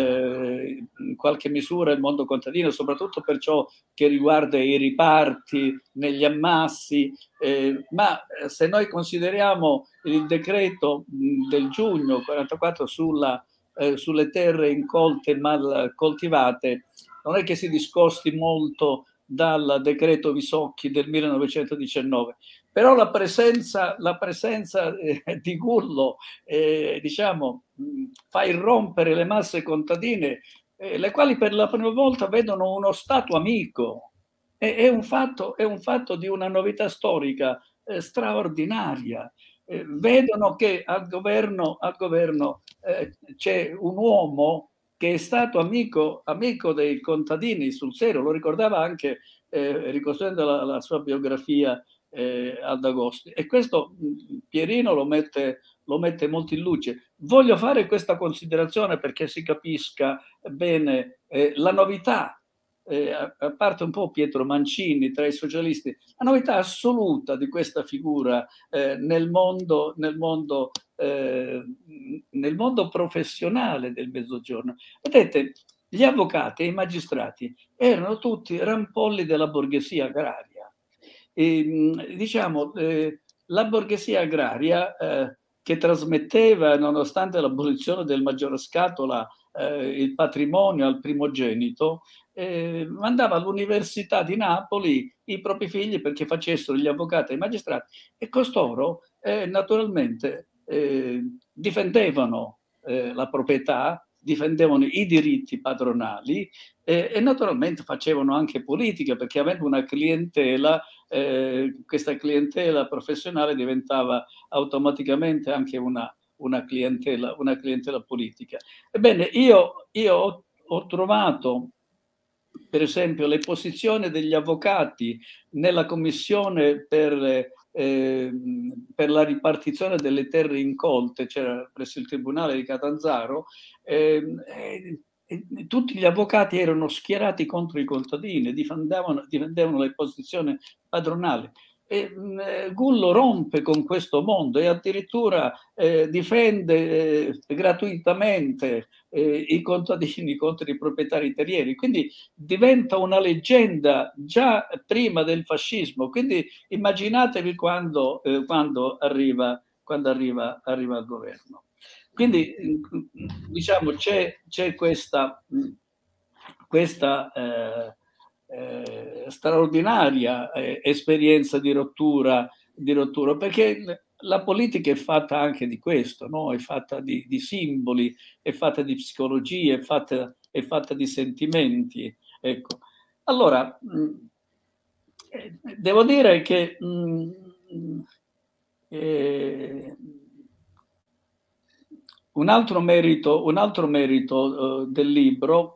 eh, in qualche misura il mondo contadino, soprattutto per ciò che riguarda i riparti negli ammassi, eh, ma se noi consideriamo il decreto mh, del giugno quarantaquattro sulla, eh, sulle terre incolte e mal coltivate, non è che si discosti molto dal decreto Visocchi del millenovecentodiciannove. Però la presenza, la presenza eh, di Gullo eh, diciamo, mh, fa irrompere le masse contadine, eh, le quali per la prima volta vedono uno Stato amico. È, è, un, fatto, è un fatto di una novità storica eh, straordinaria. Eh, vedono che al governo, al governo eh, c'è un uomo che è stato amico, amico dei contadini sul serio, lo ricordava anche eh, ricostruendo la, la sua biografia Eh, ad agosto, e questo Pierino lo mette, lo mette molto in luce. Voglio fare questa considerazione perché si capisca bene eh, la novità, eh, a parte un po' Pietro Mancini tra i socialisti, la novità assoluta di questa figura eh, nel mondo, nel mondo, eh, nel mondo professionale del Mezzogiorno. Vedete, gli avvocati e i magistrati erano tutti rampolli della borghesia agraria. E, diciamo, eh, la borghesia agraria eh, che trasmetteva, nonostante l'abolizione del maggiorascatola, eh, il patrimonio al primogenito, eh, mandava all'Università di Napoli i propri figli perché facessero gli avvocati e i magistrati, e costoro eh, naturalmente eh, difendevano eh, la proprietà, difendevano i diritti padronali eh, e naturalmente facevano anche politica, perché avendo una clientela, eh, questa clientela professionale diventava automaticamente anche una, una, clientela, una clientela politica. Ebbene, io, io ho, ho trovato per esempio le posizioni degli avvocati nella commissione per Eh, per la ripartizione delle terre incolte, c'era presso il Tribunale di Catanzaro, eh, eh, eh, tutti gli avvocati erano schierati contro i contadini, difendevano, difendevano le posizioni padronali. E, mh, Gullo rompe con questo mondo e addirittura eh, difende eh, gratuitamente eh, i contadini contro i proprietari terrieri, quindi diventa una leggenda già prima del fascismo. Quindi immaginatevi quando, eh, quando, arriva, quando arriva, arriva al governo. Quindi diciamo c'è, c'è questa, questa eh, Eh, straordinaria eh, esperienza di rottura, di rottura, perché la politica è fatta anche di questo, no? È fatta di, di simboli, è fatta di psicologia, è fatta, è fatta di sentimenti. Ecco. Allora, mh, eh, devo dire che mh, eh, un altro merito, un altro merito eh, del libro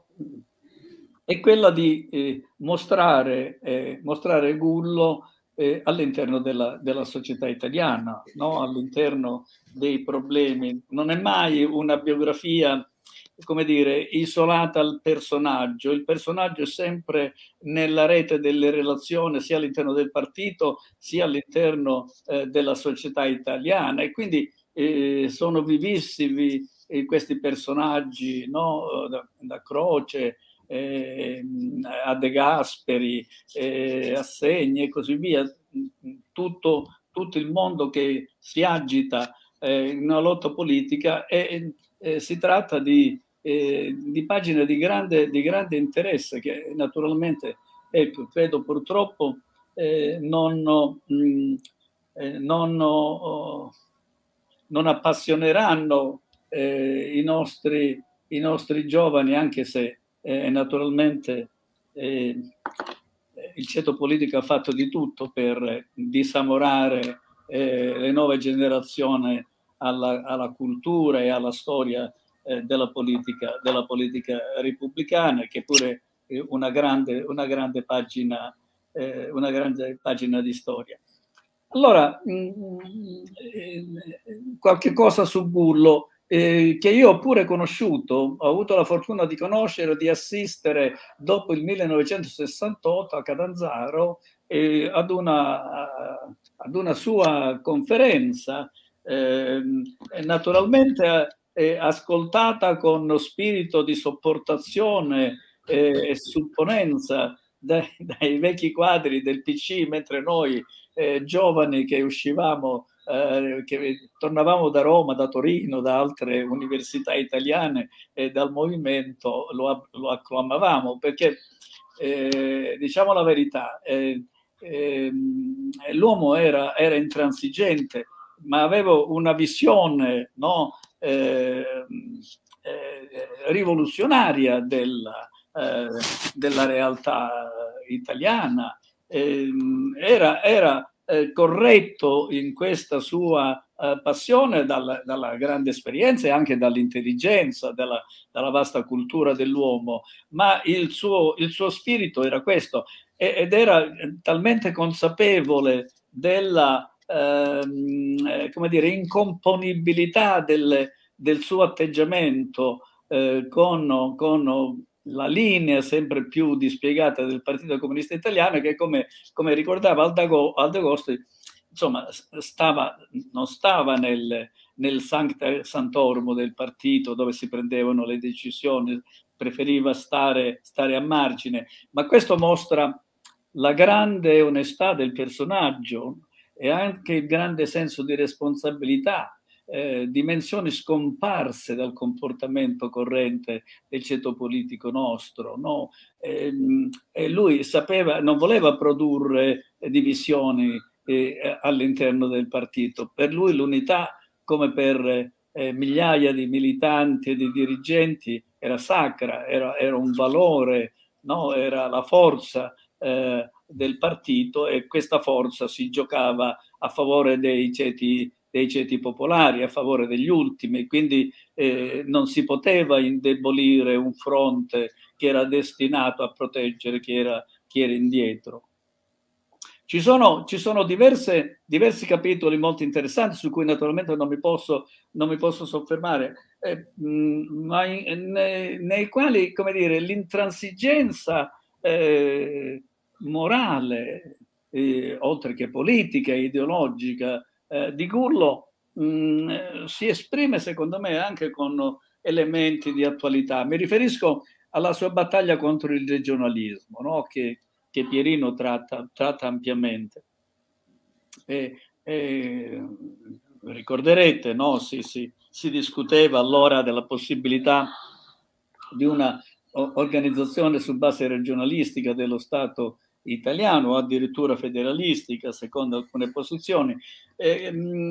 è quella di eh, mostrare, eh, mostrare Gullo eh, all'interno della, della società italiana, no? All'interno dei problemi. Non è mai una biografia, come dire, isolata al personaggio. Il personaggio è sempre nella rete delle relazioni, sia all'interno del partito, sia all'interno eh, della società italiana. E quindi eh, sono vivissimi eh, questi personaggi, no? da, da Croce, Eh, a De Gasperi, eh, a Segni e così via, tutto, tutto il mondo che si agita eh, in una lotta politica e eh, si tratta di, eh, di pagine di grande, di grande interesse che naturalmente, ecco, credo purtroppo eh, non, mh, eh, non, oh, non appassioneranno eh, i, nostri, i nostri giovani, anche se Eh, naturalmente eh, il ceto politico ha fatto di tutto per disamorare eh, le nuove generazioni alla, alla cultura e alla storia eh, della, politica, della politica repubblicana, che pure è una grande, una grande pagina, eh, una grande pagina di storia. Allora, mh, eh, qualche cosa su Gullo. Eh, che io ho pure conosciuto, ho avuto la fortuna di conoscere, di assistere dopo il millenovecentosessantotto a Catanzaro eh, ad, una, ad una sua conferenza, eh, naturalmente eh, ascoltata con spirito di sopportazione eh, e supponenza dai, dai vecchi quadri del P C, mentre noi eh, giovani che uscivamo Eh, che tornavamo da Roma, da Torino, da altre università italiane e dal movimento lo, lo acclamavamo, perché eh, diciamo la verità, eh, eh, l'uomo era, era intransigente, ma aveva una visione, no, eh, eh, rivoluzionaria della, eh, della realtà italiana. Eh, era, era Eh, corretto in questa sua eh, passione dalla, dalla grande esperienza e anche dall'intelligenza, dalla, dalla vasta cultura dell'uomo, ma il suo, il suo spirito era questo ed era talmente consapevole della ehm, come dire, incomponibilità del, del suo atteggiamento eh, con, con la linea sempre più dispiegata del Partito Comunista Italiano, che come, come ricordava Aldo Agosti, insomma, stava, non stava nel, nel sancta sanctorum del partito dove si prendevano le decisioni, preferiva stare, stare a margine, ma questo mostra la grande onestà del personaggio e anche il grande senso di responsabilità. Eh, dimensioni scomparse dal comportamento corrente del ceto politico nostro, no? E, e lui sapeva, non voleva produrre divisioni eh, all'interno del partito. Per lui l'unità, come per eh, migliaia di militanti e di dirigenti, era sacra, era, era un valore, no? Era la forza eh, del partito, e questa forza si giocava a favore dei ceti dei ceti popolari, a favore degli ultimi, quindi eh, non si poteva indebolire un fronte che era destinato a proteggere chi era, chi era indietro. Ci sono, ci sono diverse, diversi capitoli molto interessanti su cui naturalmente non mi posso, non mi posso soffermare, eh, mh, ma in, nei, nei quali, come dire, l'intransigenza eh, morale eh, oltre che politica e ideologica eh, di Gullo, mh, si esprime secondo me anche con elementi di attualità. Mi riferisco alla sua battaglia contro il regionalismo, no? che, che Pierino tratta, tratta ampiamente. E, e, ricorderete, no? si, si, si discuteva allora della possibilità di una organizzazione su base regionalistica dello Stato italiano o addirittura federalistica, secondo alcune posizioni. E,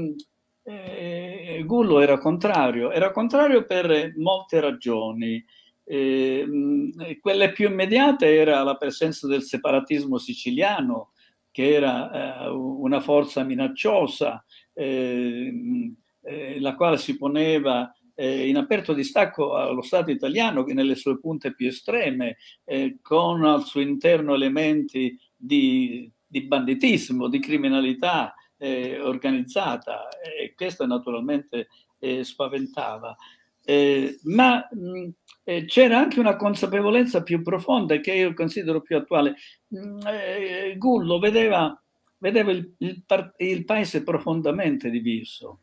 e, Gullo era contrario, era contrario per molte ragioni. E, quelle più immediate era la presenza del separatismo siciliano, che era eh, una forza minacciosa, eh, eh, la quale si poneva eh, in aperto distacco allo Stato italiano, che nelle sue punte più estreme, eh, con al suo interno elementi di, di banditismo, di criminalità eh, organizzata, e questo naturalmente eh, spaventava. Eh, ma mh, eh, c'era anche una consapevolezza più profonda, che io considero più attuale. Mh, eh, Gullo vedeva, vedeva il, il, il paese profondamente diviso,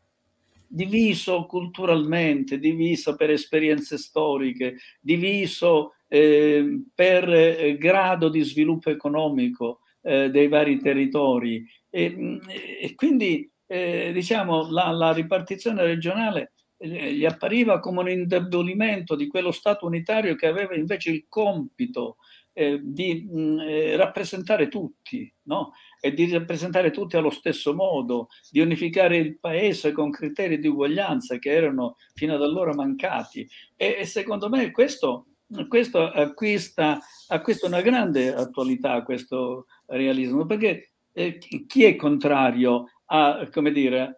diviso culturalmente, diviso per esperienze storiche, diviso eh, per eh, grado di sviluppo economico eh, dei vari territori. E, e quindi eh, diciamo la, la ripartizione regionale gli appariva come un indebolimento di quello Stato unitario, che aveva invece il compito eh, di mh, eh, rappresentare tutti, no? E di rappresentare tutti allo stesso modo, di unificare il paese con criteri di uguaglianza che erano fino ad allora mancati. E, e secondo me questo, questo acquista, acquista una grande attualità, questo realismo, perché eh, chi è contrario a, come dire,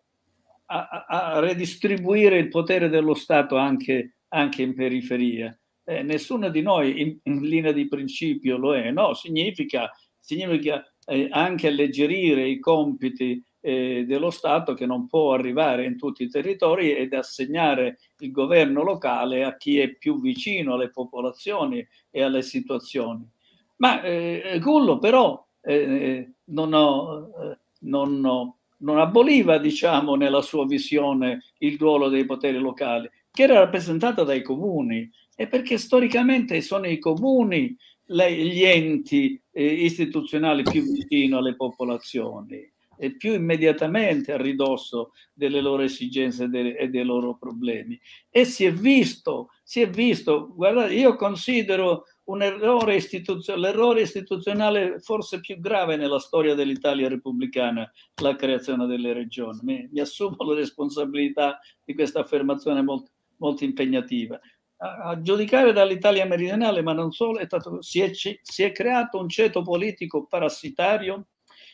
A, a redistribuire il potere dello Stato anche, anche in periferia? Eh, nessuno di noi in, in linea di principio lo è, no? Significa, significa eh, anche alleggerire i compiti eh, dello Stato, che non può arrivare in tutti i territori, ed assegnare il governo locale a chi è più vicino alle popolazioni e alle situazioni. Ma eh, Gullo però eh, non ho, non ho non aboliva, diciamo, nella sua visione il ruolo dei poteri locali, che era rappresentato dai comuni, e perché storicamente sono i comuni le, gli enti eh, istituzionali più vicino alle popolazioni e più immediatamente a ridosso delle loro esigenze e dei, e dei loro problemi. E si è visto, si è visto, guardate, io considero un errore istituzionale, l'errore istituzionale forse più grave nella storia dell'Italia repubblicana, la creazione delle regioni. Mi, mi assumo la responsabilità di questa affermazione molto, molto impegnativa. A, a giudicare dall'Italia meridionale, ma non solo, è stato, si, è, si è creato un ceto politico parassitario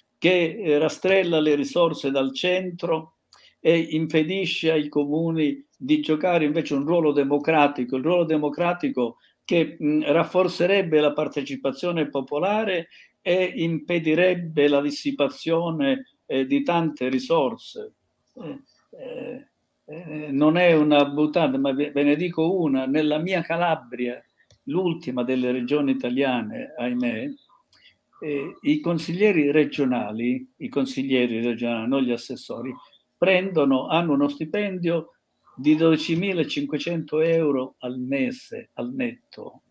che rastrella le risorse dal centro e impedisce ai comuni di giocare invece un ruolo democratico, il ruolo democratico che mh, rafforzerebbe la partecipazione popolare e impedirebbe la dissipazione eh, di tante risorse. Eh, eh, eh, non è una buttata, ma ve ne dico una: nella mia Calabria, l'ultima delle regioni italiane, ahimè, eh, i consiglieri regionali, i consiglieri regionali, non gli assessori, prendono, hanno uno stipendio di dodicimilacinquecento euro al mese, al netto,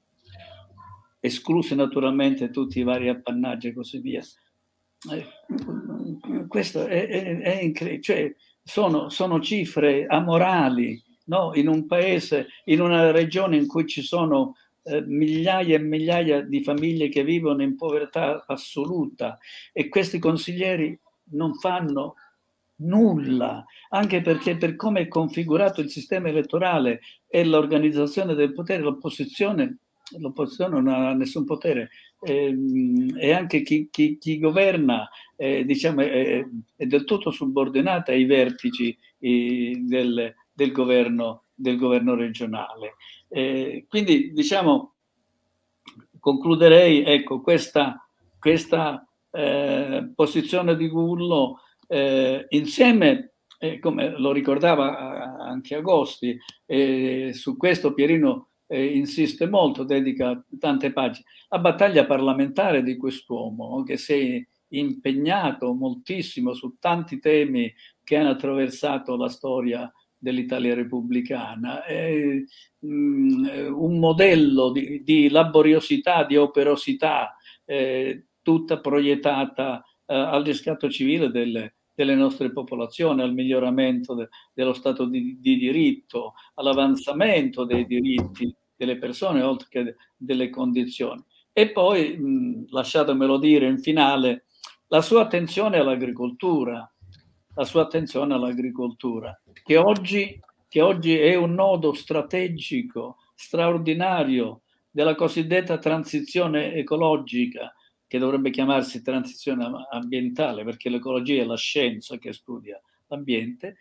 esclusi naturalmente tutti i vari appannaggi e così via. Eh, questo è, è, è incredibile, cioè sono, sono cifre amorali, no? In un paese, in una regione in cui ci sono eh, migliaia e migliaia di famiglie che vivono in povertà assoluta, e questi consiglieri non fanno nulla, anche perché per come è configurato il sistema elettorale e l'organizzazione del potere, l'opposizione l'opposizione non ha nessun potere, eh, e anche chi, chi, chi governa eh, diciamo, è, è del tutto subordinata ai vertici eh, del, del, governo, del governo regionale. Eh, quindi diciamo, concluderei, ecco, questa, questa eh, posizione di Gullo eh, insieme, eh, come lo ricordava anche Agosti, eh, su questo Pierino eh, insiste molto, dedica tante pagine, la battaglia parlamentare di quest'uomo, che si è impegnato moltissimo su tanti temi che hanno attraversato la storia dell'Italia repubblicana. È mh, un modello di, di laboriosità, di operosità, eh, tutta proiettata eh, al riscatto civile delle, delle nostre popolazioni, al miglioramento de, dello stato di, di diritto, all'avanzamento dei diritti delle persone, oltre che delle condizioni. E poi, mh, lasciatemelo dire in finale, la sua attenzione all'agricoltura, la sua attenzione all'agricoltura, che oggi, che oggi è un nodo strategico, straordinario della cosiddetta transizione ecologica, che dovrebbe chiamarsi transizione ambientale, perché l'ecologia è la scienza che studia l'ambiente,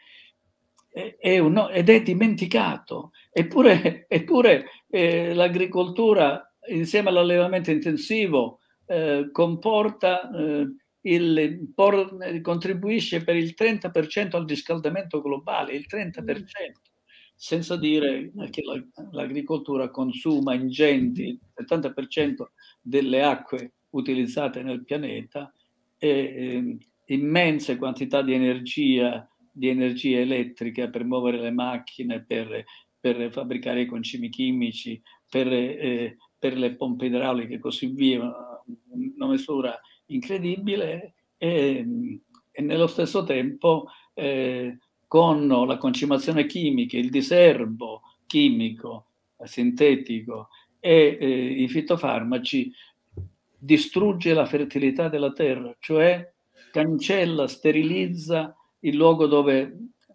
è un, ed è dimenticato. Eppure, eppure eh, l'agricoltura, insieme all'allevamento intensivo, eh, comporta eh, il, por, contribuisce per il trenta per cento al riscaldamento globale, il trenta per cento, senza dire che la, l'agricoltura consuma ingenti, il settanta per cento delle acque utilizzate nel pianeta, e eh, immense quantità di energia di energia elettrica per muovere le macchine, per, per fabbricare i concimi chimici, per, eh, per le pompe idrauliche e così via, una misura incredibile, e, e nello stesso tempo eh, con la concimazione chimica, il diserbo chimico, sintetico e eh, i fitofarmaci distrugge la fertilità della terra, cioè cancella, sterilizza il luogo dove,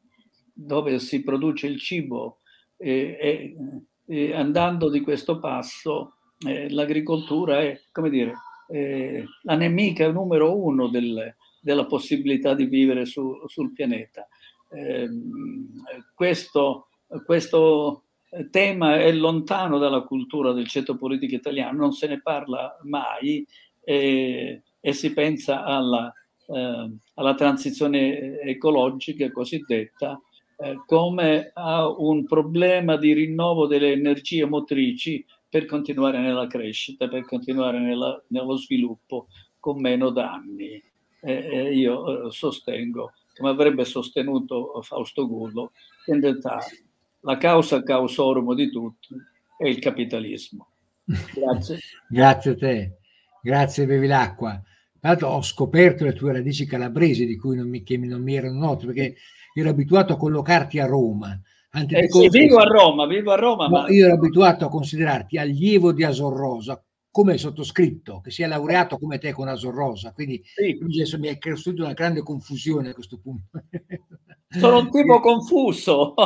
dove si produce il cibo, e, e, e andando di questo passo eh, l'agricoltura è, come dire, eh, la nemica numero uno del, della possibilità di vivere su, sul pianeta. Eh, questo, questo tema è lontano dalla cultura del ceto politico italiano, non se ne parla mai, eh, e si pensa alla Eh, alla transizione ecologica cosiddetta eh, come a un problema di rinnovo delle energie motrici per continuare nella crescita, per continuare nella, nello sviluppo con meno danni. Eh, eh, io eh, sostengo, come avrebbe sostenuto Fausto Gullo, che in realtà la causa causorum di tutto è il capitalismo. Grazie. Grazie a te, grazie Bevilacqua. Tra l'altro ho scoperto le tue radici calabresi di cui non mi, che non mi erano note, perché ero abituato a collocarti a Roma. Anzi, eh sì, vivo a Roma, vivo a Roma. No, ma... Io ero abituato a considerarti allievo di Asor Rosa, come sottoscritto, che si è laureato come te con Asor Rosa, quindi sì. adesso mi è costruito una grande confusione a questo punto. Sono un tipo confuso.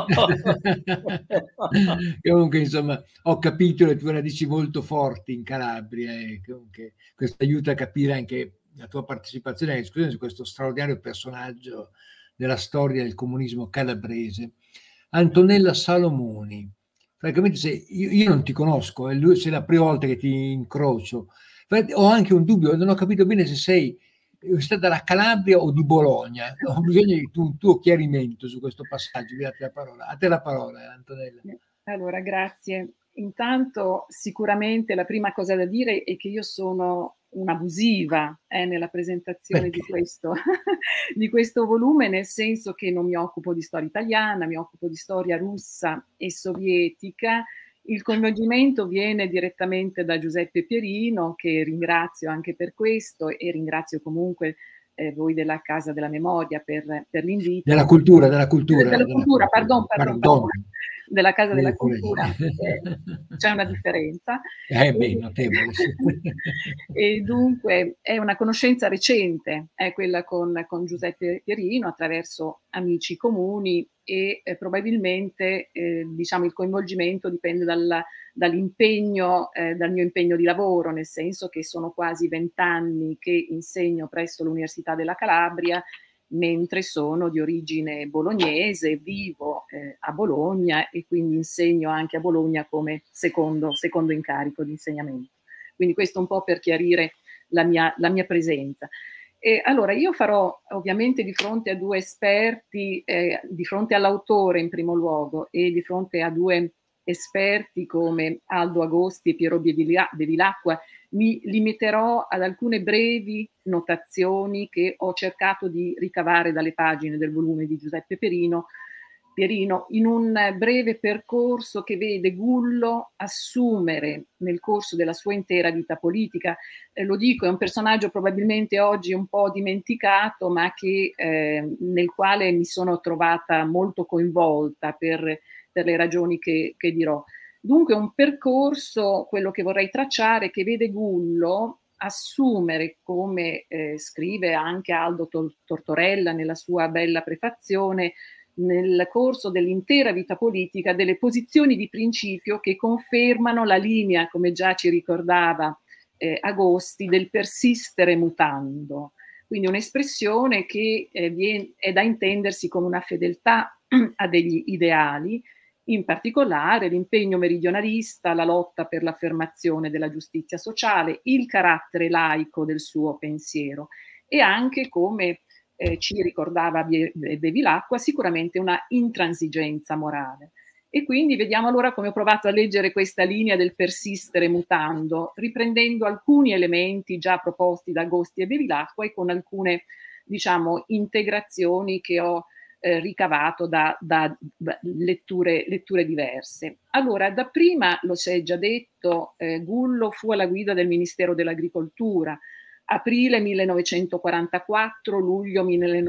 Comunque, insomma, ho capito le tue radici molto forti in Calabria, e comunque questo aiuta a capire anche la tua partecipazione alla discussione su questo straordinario personaggio della storia del comunismo calabrese. Antonella Salomoni, francamente se io, io non ti conosco, e sei la prima volta che ti incrocio, ho anche un dubbio, non ho capito bene se sei stata dalla Calabria o di Bologna. Ho bisogno di un tuo chiarimento su questo passaggio. Grazie la parola. A te la parola, Antonella. Allora, grazie. Intanto sicuramente la prima cosa da dire è che io sono un'abusiva eh, nella presentazione di questo, di questo volume, nel senso che non mi occupo di storia italiana, mi occupo di storia russa e sovietica. Il coinvolgimento viene direttamente da Giuseppe Pierino, che ringrazio anche per questo, e ringrazio comunque eh, voi della Casa della Memoria per, per l'invito. Della cultura, della cultura. Della cultura, pardon, pardon, pardon. pardon. Della Casa della Cultura, eh, c'è una differenza. Eh beh, notevole. E dunque è una conoscenza recente, è quella con, con Giuseppe Pierino, attraverso amici comuni, e eh, probabilmente eh, diciamo il coinvolgimento dipende dal, dall'impegno, eh, dal mio impegno di lavoro, nel senso che sono quasi vent'anni che insegno presso l'Università della Calabria, mentre sono di origine bolognese, vivo eh, a Bologna e quindi insegno anche a Bologna come secondo, secondo incarico di insegnamento. Quindi questo un po' per chiarire la mia, la mia presenza. E allora io farò ovviamente di fronte a due esperti, eh, di fronte all'autore in primo luogo e di fronte a due esperti come Aldo Agosti e Piero Bevilacqua, mi limiterò ad alcune brevi notazioni che ho cercato di ricavare dalle pagine del volume di Giuseppe Pierino, Pierino in un breve percorso che vede Gullo assumere nel corso della sua intera vita politica. Eh, lo dico, è un personaggio probabilmente oggi un po' dimenticato, ma che, eh, nel quale mi sono trovata molto coinvolta per, per le ragioni che, che dirò. Dunque un percorso, quello che vorrei tracciare, che vede Gullo assumere, come eh, scrive anche Aldo Tortorella nella sua bella prefazione, nel corso dell'intera vita politica, delle posizioni di principio che confermano la linea, come già ci ricordava eh, Agosti, del persistere mutando. Quindi un'espressione che eh, viene, è da intendersi come una fedeltà a degli ideali, in particolare l'impegno meridionalista, la lotta per l'affermazione della giustizia sociale, il carattere laico del suo pensiero e anche, come Eh, ci ricordava Bevilacqua, sicuramente una intransigenza morale. E quindi vediamo allora come ho provato a leggere questa linea del persistere mutando, riprendendo alcuni elementi già proposti da Agosti e Bevilacqua e con alcune, diciamo, integrazioni che ho eh, ricavato da, da, da letture, letture diverse. Allora, dapprima, lo si è già detto, eh, Gullo fu alla guida del Ministero dell'Agricoltura, aprile millenovecentoquarantaquattro, luglio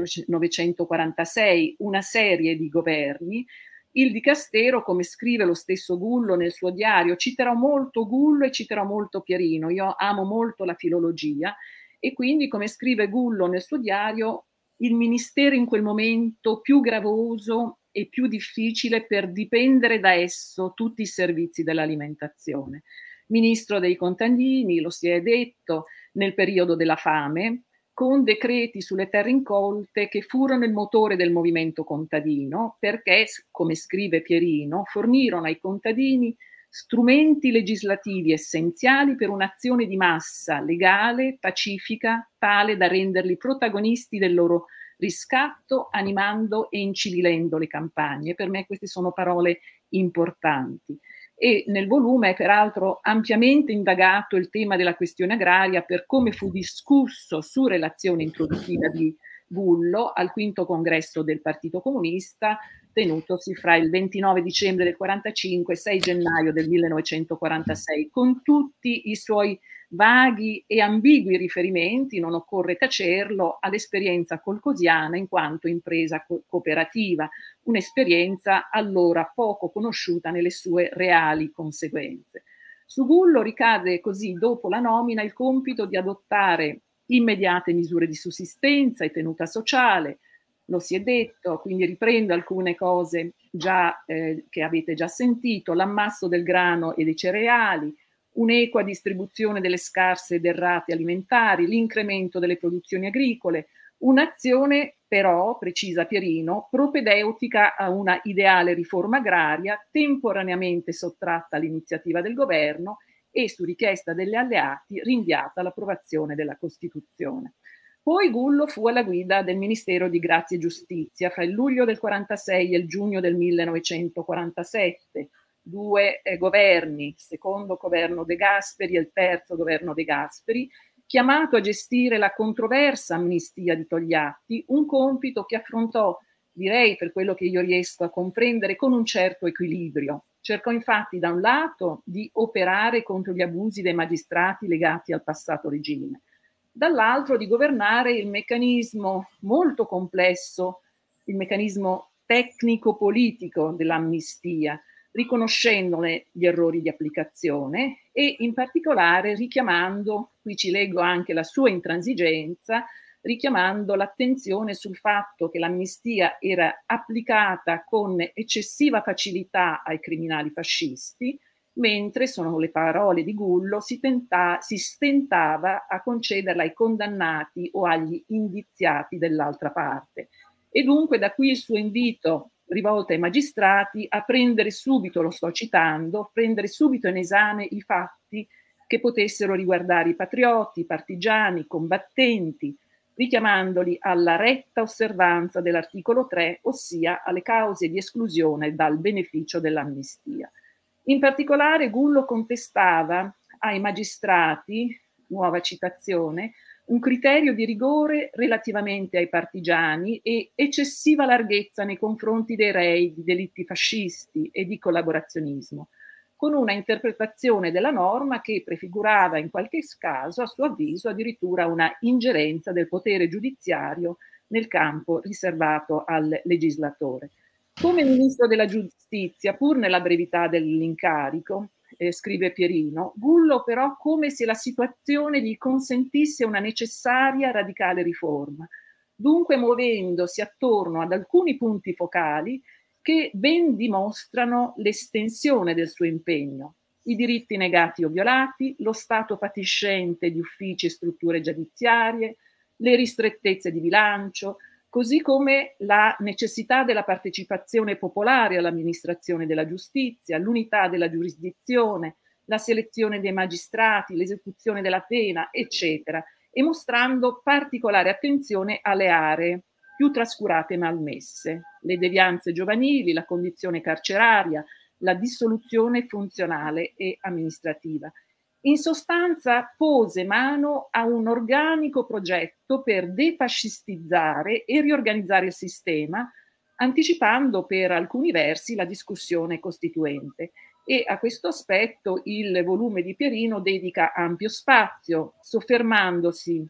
millenovecentoquarantasei, una serie di governi. Il dicastero, come scrive lo stesso Gullo nel suo diario, citerò molto Gullo e citerò molto Pierino, io amo molto la filologia e quindi, come scrive Gullo nel suo diario, il ministero in quel momento più gravoso e più difficile per dipendere da esso tutti i servizi dell'alimentazione. Ministro dei contadini, lo si è detto, nel periodo della fame, con decreti sulle terre incolte che furono il motore del movimento contadino, perché, come scrive Pierino, fornirono ai contadini strumenti legislativi essenziali per un'azione di massa legale, pacifica, tale da renderli protagonisti del loro riscatto, animando e incivilendo le campagne. Per me queste sono parole importanti. E nel volume è peraltro ampiamente indagato il tema della questione agraria per come fu discusso su relazione introduttiva di Gullo al quinto congresso del Partito Comunista, tenutosi fra il ventinove dicembre del quarantacinque e sei gennaio del millenovecentoquarantasei, con tutti i suoi vaghi e ambigui riferimenti, non occorre tacerlo, all'esperienza colcosiana in quanto impresa co- cooperativa, un'esperienza allora poco conosciuta nelle sue reali conseguenze. Su Gullo ricade così, dopo la nomina, il compito di adottare immediate misure di sussistenza e tenuta sociale, lo si è detto, quindi riprendo alcune cose già, eh, che avete già sentito, l'ammasso del grano e dei cereali, un'equa distribuzione delle scarse ed errate alimentari, l'incremento delle produzioni agricole, un'azione però, precisa Pierino, propedeutica a una ideale riforma agraria temporaneamente sottratta all'iniziativa del governo e, su richiesta degli alleati, rinviata all'approvazione della Costituzione. Poi Gullo fu alla guida del Ministero di Grazia e Giustizia fra il luglio del quarantasei e il giugno del millenovecentoquarantasette, due eh, governi, il secondo governo De Gasperi e il terzo governo De Gasperi, chiamato a gestire la controversa amnistia di Togliatti, un compito che affrontò, direi per quello che io riesco a comprendere, con un certo equilibrio. Cercò infatti da un lato di operare contro gli abusi dei magistrati legati al passato regime, dall'altro di governare il meccanismo molto complesso, il meccanismo tecnico-politico dell'amnistia, riconoscendone gli errori di applicazione e in particolare richiamando, qui ci leggo anche la sua intransigenza, richiamando l'attenzione sul fatto che l'amnistia era applicata con eccessiva facilità ai criminali fascisti, mentre, sono le parole di Gullo, si, tenta, si stentava a concederla ai condannati o agli indiziati dell'altra parte. E dunque da qui il suo invito rivolto ai magistrati a prendere subito, lo sto citando, prendere subito in esame i fatti che potessero riguardare i patrioti, i partigiani, i combattenti, richiamandoli alla retta osservanza dell'articolo tre, ossia alle cause di esclusione dal beneficio dell'amnistia. In particolare Gullo contestava ai magistrati, nuova citazione, un criterio di rigore relativamente ai partigiani e eccessiva larghezza nei confronti dei rei di delitti fascisti e di collaborazionismo, con una interpretazione della norma che prefigurava in qualche caso, a suo avviso, addirittura una ingerenza del potere giudiziario nel campo riservato al legislatore. Come ministro della giustizia, pur nella brevità dell'incarico, eh, scrive Pierino, Gullo però come se la situazione gli consentisse una necessaria radicale riforma, dunque muovendosi attorno ad alcuni punti focali che ben dimostrano l'estensione del suo impegno: i diritti negati o violati, lo stato fatiscente di uffici e strutture giudiziarie, le ristrettezze di bilancio, così come la necessità della partecipazione popolare all'amministrazione della giustizia, l'unità della giurisdizione, la selezione dei magistrati, l'esecuzione della pena, eccetera, e mostrando particolare attenzione alle aree più trascurate e malmesse: le devianze giovanili, la condizione carceraria, la dissoluzione funzionale e amministrativa. In sostanza pose mano a un organico progetto per defascistizzare e riorganizzare il sistema, anticipando per alcuni versi la discussione costituente. E a questo aspetto il volume di Pierino dedica ampio spazio, soffermandosi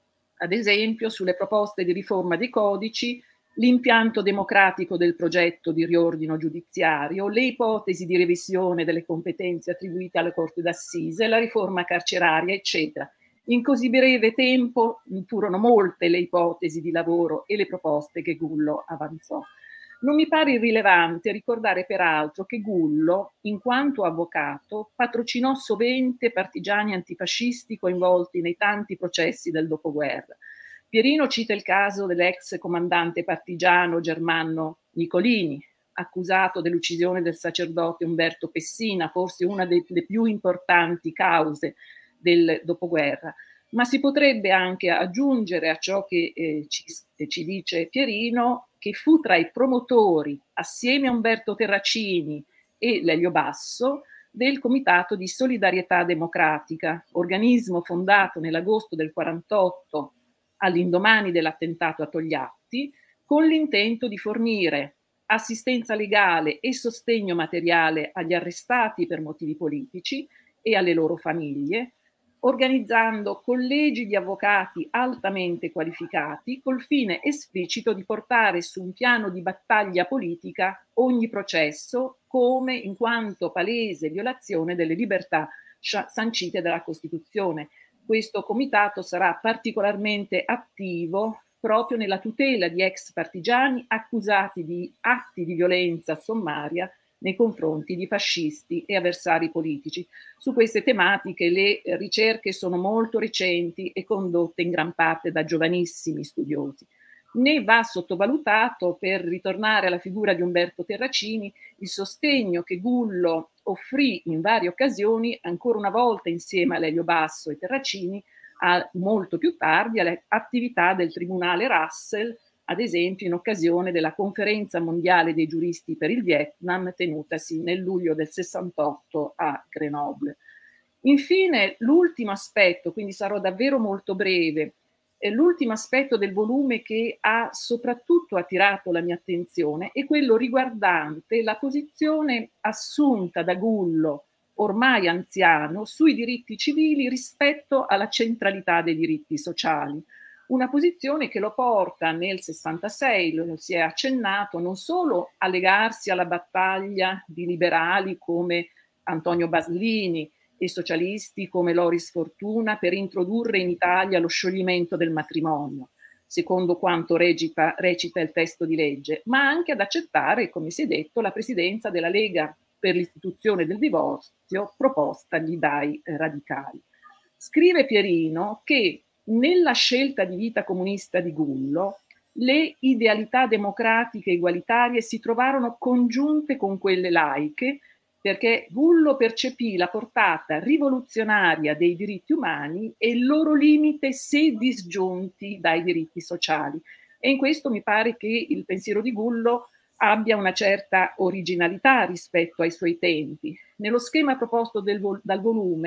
ad esempio sulle proposte di riforma dei codici, l'impianto democratico del progetto di riordino giudiziario, le ipotesi di revisione delle competenze attribuite alle corti d'assise, la riforma carceraria, eccetera. In così breve tempo furono molte le ipotesi di lavoro e le proposte che Gullo avanzò. Non mi pare irrilevante ricordare peraltro che Gullo, in quanto avvocato, patrocinò sovente partigiani antifascisti coinvolti nei tanti processi del dopoguerra. Pierino cita il caso dell'ex comandante partigiano Germano Nicolini, accusato dell'uccisione del sacerdote Umberto Pessina, forse una delle più importanti cause del dopoguerra. Ma si potrebbe anche aggiungere a ciò che eh, ci, ci dice Pierino, che fu tra i promotori, assieme a Umberto Terracini e Lelio Basso, del Comitato di Solidarietà Democratica, organismo fondato nell'agosto del quarantotto all'indomani dell'attentato a Togliatti, con l'intento di fornire assistenza legale e sostegno materiale agli arrestati per motivi politici e alle loro famiglie, organizzando collegi di avvocati altamente qualificati col fine esplicito di portare su un piano di battaglia politica ogni processo come in quanto palese violazione delle libertà sancite dalla Costituzione. Questo comitato sarà particolarmente attivo proprio nella tutela di ex partigiani accusati di atti di violenza sommaria nei confronti di fascisti e avversari politici. Su queste tematiche le ricerche sono molto recenti e condotte in gran parte da giovanissimi studiosi. Ne va sottovalutato, per ritornare alla figura di Umberto Terracini, il sostegno che Gullo offrì in varie occasioni, ancora una volta insieme a Lelio Basso e Terracini, a, molto più tardi alle attività del Tribunale Russell, ad esempio in occasione della Conferenza Mondiale dei Giuristi per il Vietnam tenutasi nel luglio del sessantotto a Grenoble. Infine, l'ultimo aspetto, quindi sarò davvero molto breve, l'ultimo aspetto del volume che ha soprattutto attirato la mia attenzione è quello riguardante la posizione assunta da Gullo, ormai anziano, sui diritti civili rispetto alla centralità dei diritti sociali. Una posizione che lo porta nel sessantasei, lo si è accennato, non solo a legarsi alla battaglia di liberali come Antonio Baslini e socialisti come Loris Fortuna per introdurre in Italia lo scioglimento del matrimonio, secondo quanto recita, recita il testo di legge, ma anche ad accettare, come si è detto, la presidenza della Lega per l'istituzione del divorzio propostagli dai eh, radicali. Scrive Pierino che nella scelta di vita comunista di Gullo le idealità democratiche e egualitarie si trovarono congiunte con quelle laiche, perché Gullo percepì la portata rivoluzionaria dei diritti umani e il loro limite se disgiunti dai diritti sociali. E in questo mi pare che il pensiero di Gullo abbia una certa originalità rispetto ai suoi tempi. Nello schema proposto del vol- dal volume,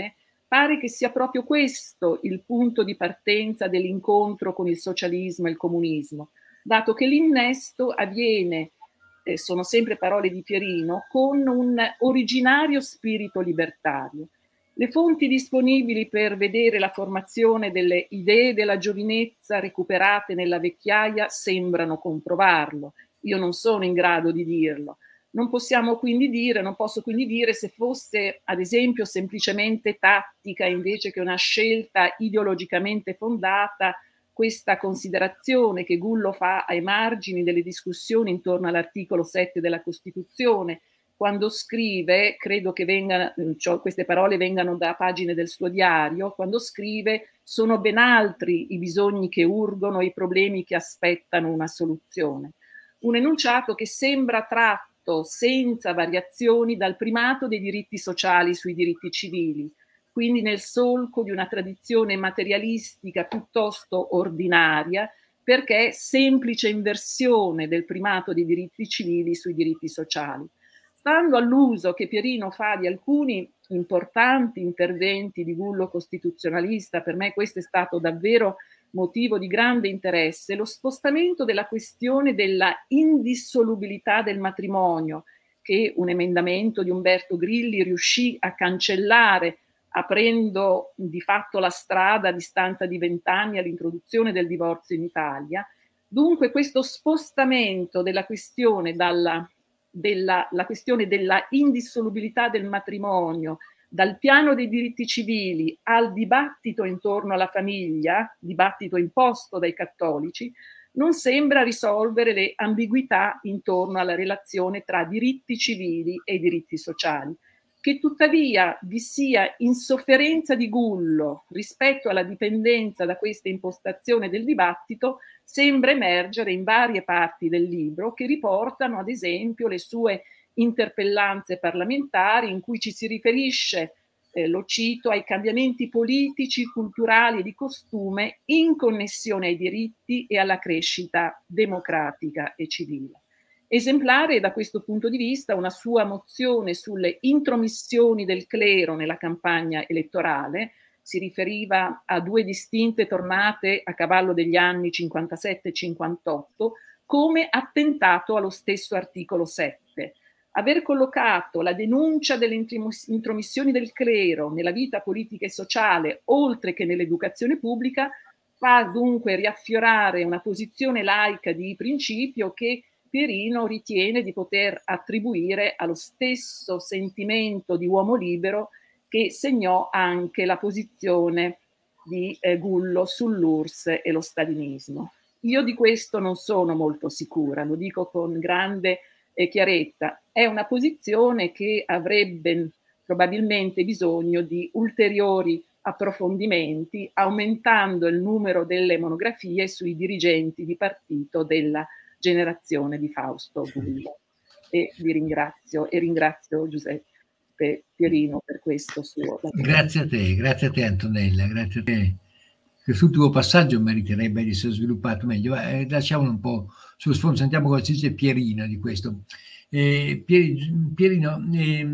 pare che sia proprio questo il punto di partenza dell'incontro con il socialismo e il comunismo, dato che l'innesto avviene, eh, sono sempre parole di Pierino, con un originario spirito libertario. Le fonti disponibili per vedere la formazione delle idee della giovinezza recuperate nella vecchiaia sembrano comprovarlo. Io non sono in grado di dirlo. Non possiamo quindi dire, non posso quindi dire se fosse ad esempio semplicemente tattica invece che una scelta ideologicamente fondata, questa considerazione che Gullo fa ai margini delle discussioni intorno all'articolo sette della Costituzione, quando scrive, credo che venga, cioè, queste parole vengano da pagine del suo diario, quando scrive: sono ben altri i bisogni che urgono e i problemi che aspettano una soluzione. Un enunciato che sembra tratto senza variazioni dal primato dei diritti sociali sui diritti civili, quindi nel solco di una tradizione materialistica piuttosto ordinaria, perché è semplice inversione del primato dei diritti civili sui diritti sociali. Stando all'uso che Pierino fa di alcuni importanti interventi di Gullo costituzionalista, per me questo è stato davvero motivo di grande interesse, lo spostamento della questione della indissolubilità del matrimonio, che un emendamento di Umberto Grilli riuscì a cancellare, aprendo di fatto la strada a distanza di vent'anni all'introduzione del divorzio in Italia. Dunque questo spostamento della questione dalla Della, la questione della indissolubilità del matrimonio dal piano dei diritti civili al dibattito intorno alla famiglia, dibattito imposto dai cattolici, non sembra risolvere le ambiguità intorno alla relazione tra diritti civili e diritti sociali. Che tuttavia vi sia insofferenza di Gullo rispetto alla dipendenza da questa impostazione del dibattito sembra emergere in varie parti del libro, che riportano ad esempio le sue interpellanze parlamentari in cui ci si riferisce, eh, lo cito, ai cambiamenti politici, culturali e di costume in connessione ai diritti e alla crescita democratica e civile. Esemplare da questo punto di vista una sua mozione sulle intromissioni del clero nella campagna elettorale. Si riferiva a due distinte tornate a cavallo degli anni cinquantasette e cinquantotto come attentato allo stesso articolo sette. Aver collocato la denuncia delle intromissioni del clero nella vita politica e sociale oltre che nell'educazione pubblica fa dunque riaffiorare una posizione laica di principio che Pierino ritiene di poter attribuire allo stesso sentimento di uomo libero che segnò anche la posizione di eh, Gullo sull'U R S S e lo stalinismo. Io di questo non sono molto sicura, lo dico con grande eh, chiarezza. È una posizione che avrebbe probabilmente bisogno di ulteriori approfondimenti, aumentando il numero delle monografie sui dirigenti di partito della generazione di Fausto Gullo. E vi ringrazio e ringrazio Giuseppe Pierino per questo suo lavoro. Grazie a te, grazie a te Antonella, grazie a te. Quest'ultimo passaggio meriterebbe di essere sviluppato meglio. Eh, lasciamolo un po' sullo sfondo, sentiamo cosa ci dice Pierino di questo. Eh, Pier, Pierino, eh,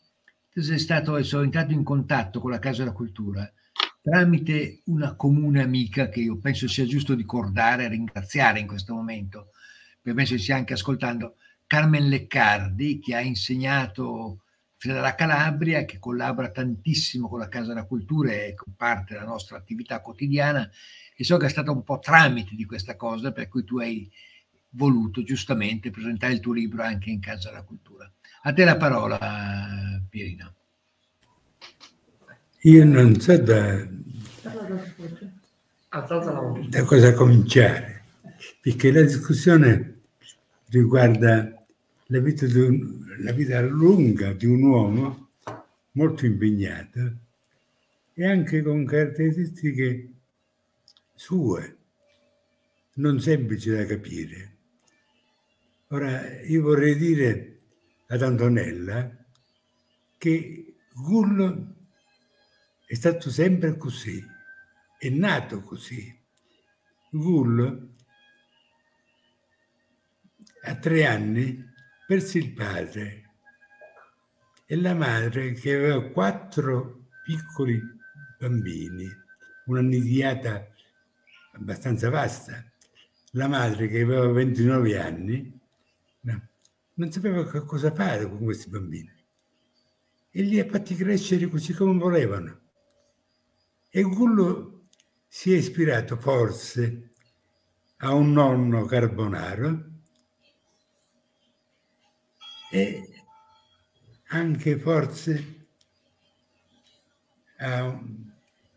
tu sei stato, sono entrato in contatto con la Casa della Cultura tramite una comune amica che io penso sia giusto ricordare e ringraziare in questo momento, penso stia anche ascoltando, Carmen Leccardi, che ha insegnato dalla Calabria, che collabora tantissimo con la Casa della Cultura e parte della nostra attività quotidiana, e so che è stata un po' tramite di questa cosa per cui tu hai voluto giustamente presentare il tuo libro anche in Casa della Cultura. A te la parola, Pierino. Io non so da, da cosa cominciare, perché la discussione riguarda la vita, di un, la vita lunga di un uomo molto impegnato e anche con caratteristiche sue, non semplici da capire. Ora, io vorrei dire ad Antonella che Gullo è stato sempre così, è nato così. Gullo a tre anni perse il padre e la madre, che aveva quattro piccoli bambini, una nidiata abbastanza vasta. La madre, che aveva ventinove anni, no, non sapeva cosa fare con questi bambini e li ha fatti crescere così come volevano. E Gullo si è ispirato forse a un nonno carbonaro e anche forse a un,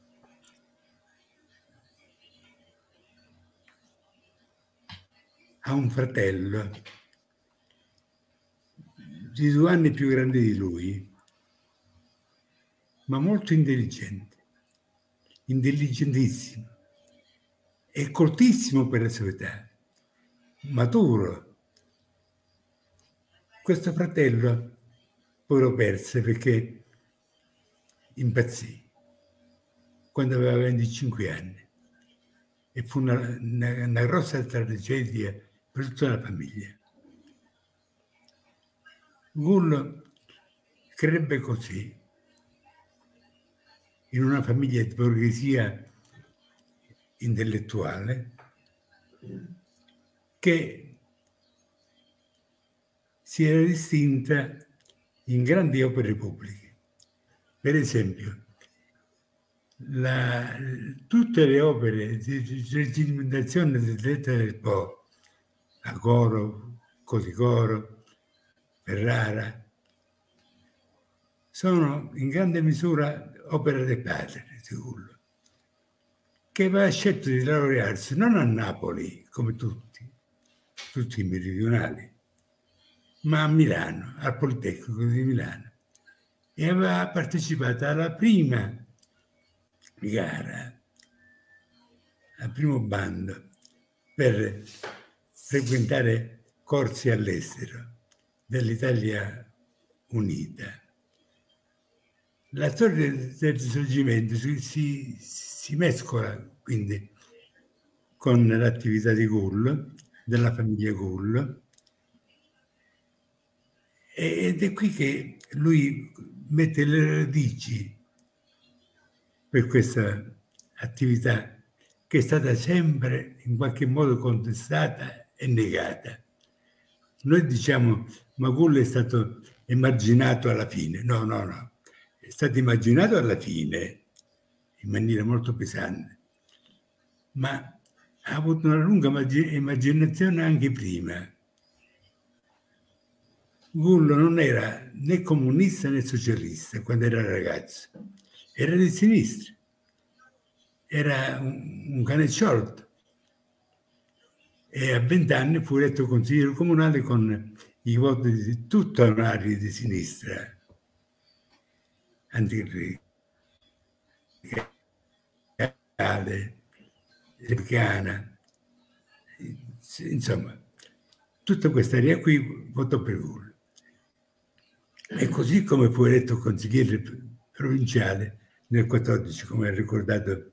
a un fratello di due anni più grande di lui, ma molto intelligente, intelligentissimo e coltissimo per la sua età, maturo. Questo fratello poi lo perse perché impazzì quando aveva venticinque anni e fu una, una, una grossa tragedia per tutta la famiglia. Gullo crebbe così, in una famiglia di borghesia intellettuale, che si era distinta in grandi opere pubbliche. Per esempio, la, tutte le opere di, di registrazione del Delta del Po, Agoro, Cosicoro, Ferrara, sono in grande misura opera del padre di Gullo, che aveva scelto di laurearsi non a Napoli, come tutti, tutti i meridionali, ma a Milano, al Politecnico di Milano, e aveva partecipato alla prima gara, al primo bando per frequentare corsi all'estero dell'Italia Unita. La storia del risorgimento si, si, si mescola quindi con l'attività di Gullo, della famiglia Gullo, ed è qui che lui mette le radici per questa attività che è stata sempre in qualche modo contestata e negata. Noi diciamo, ma Gullo è stato emarginato alla fine. No, no, no. È stato immaginato alla fine, in maniera molto pesante, ma ha avuto una lunga immaginazione anche prima. Gullo non era né comunista né socialista quando era ragazzo, era di sinistra, era un, un cane sciolto e a vent'anni fu eletto consigliere comunale con i voti di tutta un'area di sinistra anticlericale, repubblicana, insomma, tutta questa area qui votò per Gullo. E così come fu eletto consigliere provinciale nel quattordici, come ha ricordato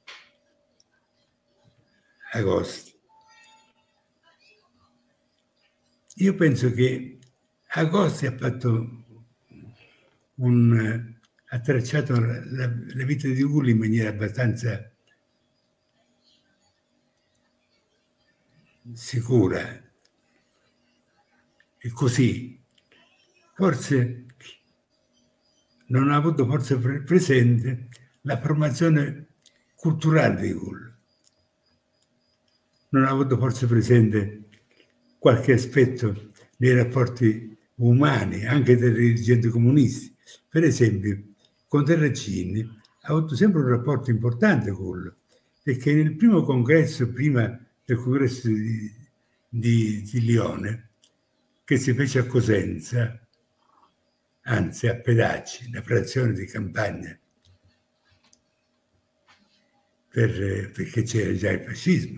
Agosti. Io penso che Agosti ha fatto un ha tracciato la, la, la vita di Gullo in maniera abbastanza sicura. E così, forse non ha avuto forse presente la formazione culturale di Gullo. Non ha avuto forse presente qualche aspetto dei rapporti umani, anche dei dirigenti comunisti. Per esempio, con Terracini ha avuto sempre un rapporto importante con Gullo, perché nel primo congresso, prima del congresso di, di, di Lione, che si fece a Cosenza, anzi a Pedacci, una frazione di campagna, per, perché c'era già il fascismo.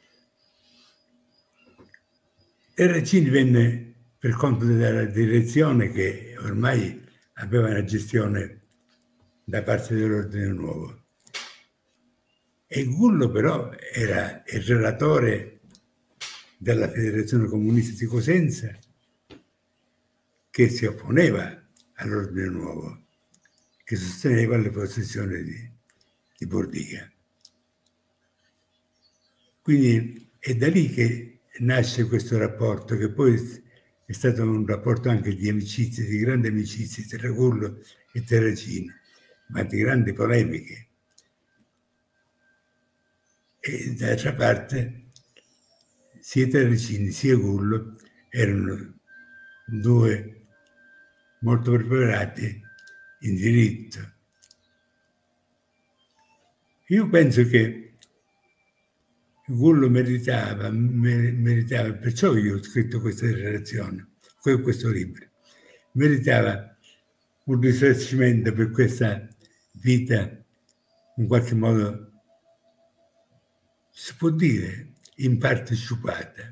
Terracini venne per conto della direzione che ormai aveva una gestione da parte dell'Ordine Nuovo. E Gullo però era il relatore della Federazione Comunista di Cosenza che si opponeva all'Ordine Nuovo, che sosteneva le posizioni di, di Bordiga. Quindi è da lì che nasce questo rapporto, che poi è stato un rapporto anche di amicizia, di grande amicizia tra Gullo e Terracini, ma di grandi polemiche. E d'altra parte sia Terracini sia Gullo erano due molto preparati in diritto. Io penso che Gullo meritava, meritava, perciò io ho scritto questa relazione, questo libro, meritava un risarcimento per questa vita, in qualche modo, si può dire, in parte sciupata.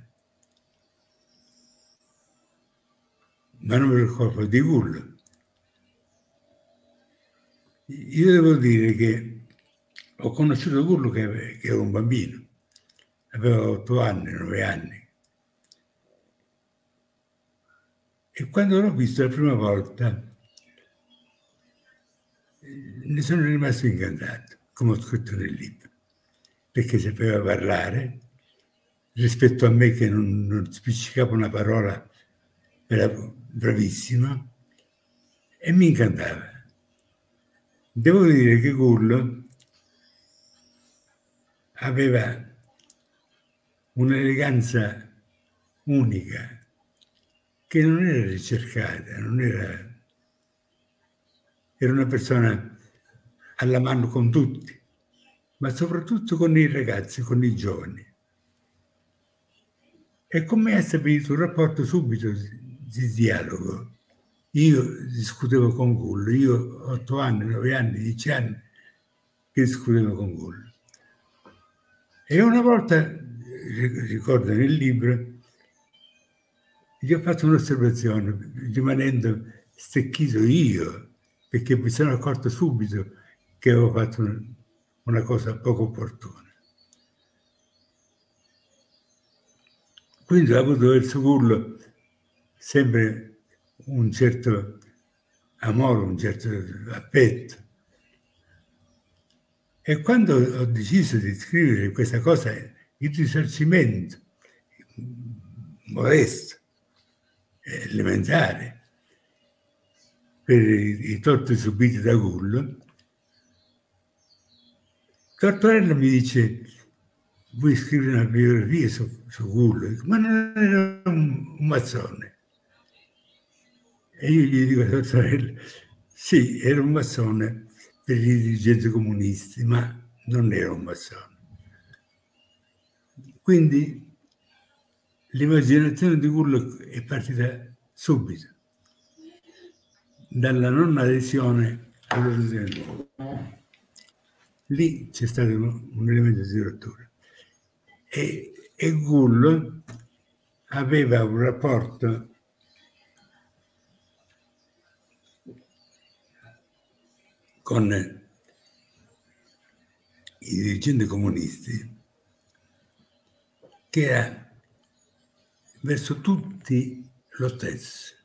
Ma non per colpa di Gullo. Io devo dire che ho conosciuto Gullo che, che era un bambino. Aveva otto anni, nove anni. E quando l'ho visto la prima volta, ne sono rimasto incantato, come ho scritto nel libro, perché sapeva parlare, rispetto a me che non, non spiccicava una parola, era bravissimo, e mi incantava. Devo dire che Gullo aveva un'eleganza unica che non era ricercata, non era, era una persona alla mano con tutti, ma soprattutto con i ragazzi, con i giovani. E con me ha stabilito un rapporto subito di dialogo. Io discutevo con Gullo, io otto anni, nove anni, dieci anni che discutevo con Gullo. E una volta, ricordo nel libro, gli ho fatto un'osservazione, rimanendo stecchito io, perché mi sono accorto subito che avevo fatto una cosa poco opportuna. Quindi ho avuto verso Gullo sempre un certo amore, un certo affetto. E quando ho deciso di scrivere questa cosa, il risarcimento modesto, elementare, per i, i torti subiti da Gullo, Tortorella mi dice: vuoi scrivere una biografia su, su Gullo? Dico, ma non era un, un massone. E io gli dico a Tortorella: sì, era un massone per i dirigenti comunisti, ma non era un massone. Quindi l'immaginazione di Gullo è partita subito, dalla non adesione all'adesione. Lì c'è stato un, un elemento di rottura. E, e Gullo aveva un rapporto con i dirigenti comunisti che era verso tutti lo stesso.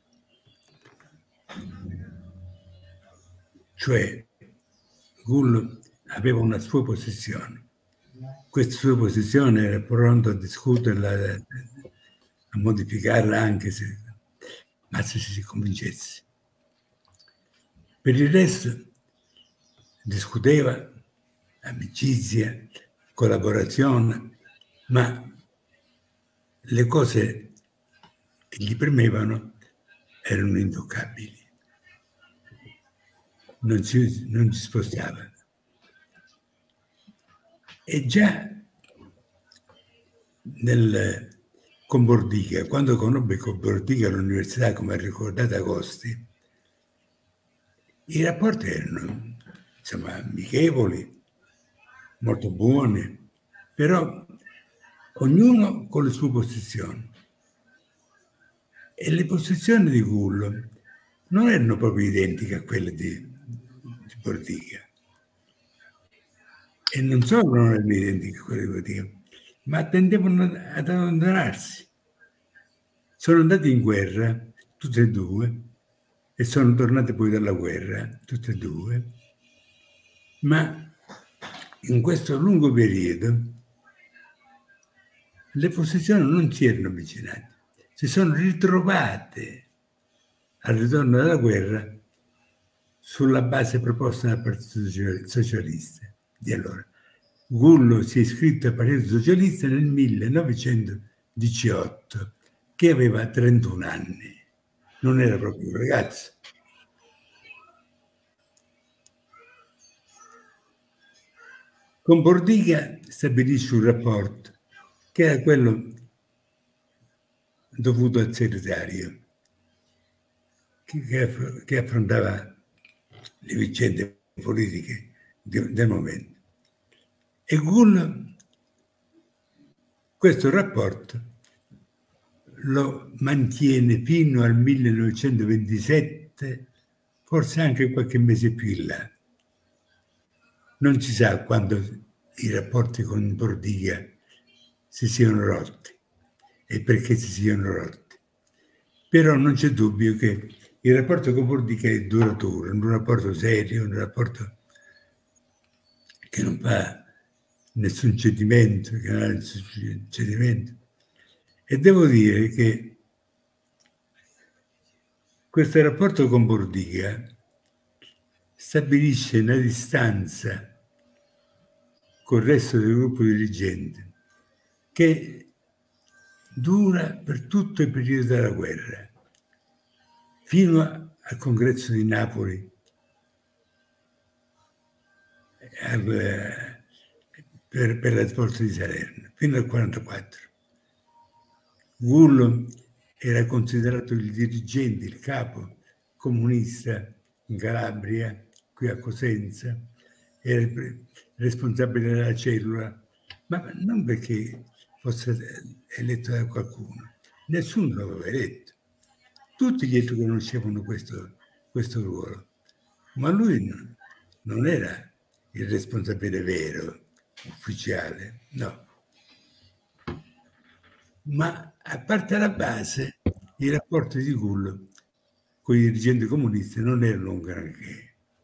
Cioè, Gullo aveva una sua posizione. Questa sua posizione era pronto a discuterla, a modificarla anche se, ma se si convincesse. Per il resto discuteva amicizia, collaborazione, ma le cose che gli premevano erano intoccabili. Non ci, non ci spostava. E già nel, con Bordiga, quando conobbe con Bordiga all'università, come ha ricordato Agosti, i rapporti erano, insomma, amichevoli, molto buoni, però ognuno con le sue posizioni. E le posizioni di Gullo non erano proprio identiche a quelle di, di Bordiga. E non solo non erano identiche a quelle di Bordiga, ma tendevano ad allontanarsi. Sono andati in guerra, tutti e due, e sono tornati poi dalla guerra, tutti e due, ma in questo lungo periodo le posizioni non si erano avvicinate, si sono ritrovate al ritorno dalla guerra sulla base proposta dal Partito Socialista di allora. Gullo si è iscritto al Partito Socialista nel millenovecentodiciotto, che aveva trentuno anni, non era proprio un ragazzo. Con Bordiga stabilisce un rapporto che era quello dovuto al segretario, che, che affrontava le vicende politiche del momento. E Gullo questo rapporto lo mantiene fino al millenovecentoventisette, forse anche qualche mese più in là. Non si sa quando i rapporti con Bordiga si siano rotti e perché si siano rotti. Però non c'è dubbio che il rapporto con Bordiga è duraturo, un rapporto serio, un rapporto che non fa nessun cedimento, che non ha nessun cedimento. E devo dire che questo rapporto con Bordiga stabilisce una distanza col resto del gruppo dirigente che dura per tutto il periodo della guerra, fino al congresso di Napoli, al, per, per la svolta di Salerno, fino al quarantaquattro. Gullo era considerato il dirigente, il capo comunista in Calabria, qui a Cosenza, era il responsabile della cellula, ma non perché fosse eletto da qualcuno, nessuno lo aveva eletto. Tutti gli altri conoscevano questo, questo ruolo, ma lui non, non era il responsabile vero, ufficiale, no. Ma a parte la base, i rapporti di Gullo con i dirigenti comunisti non erano un granché.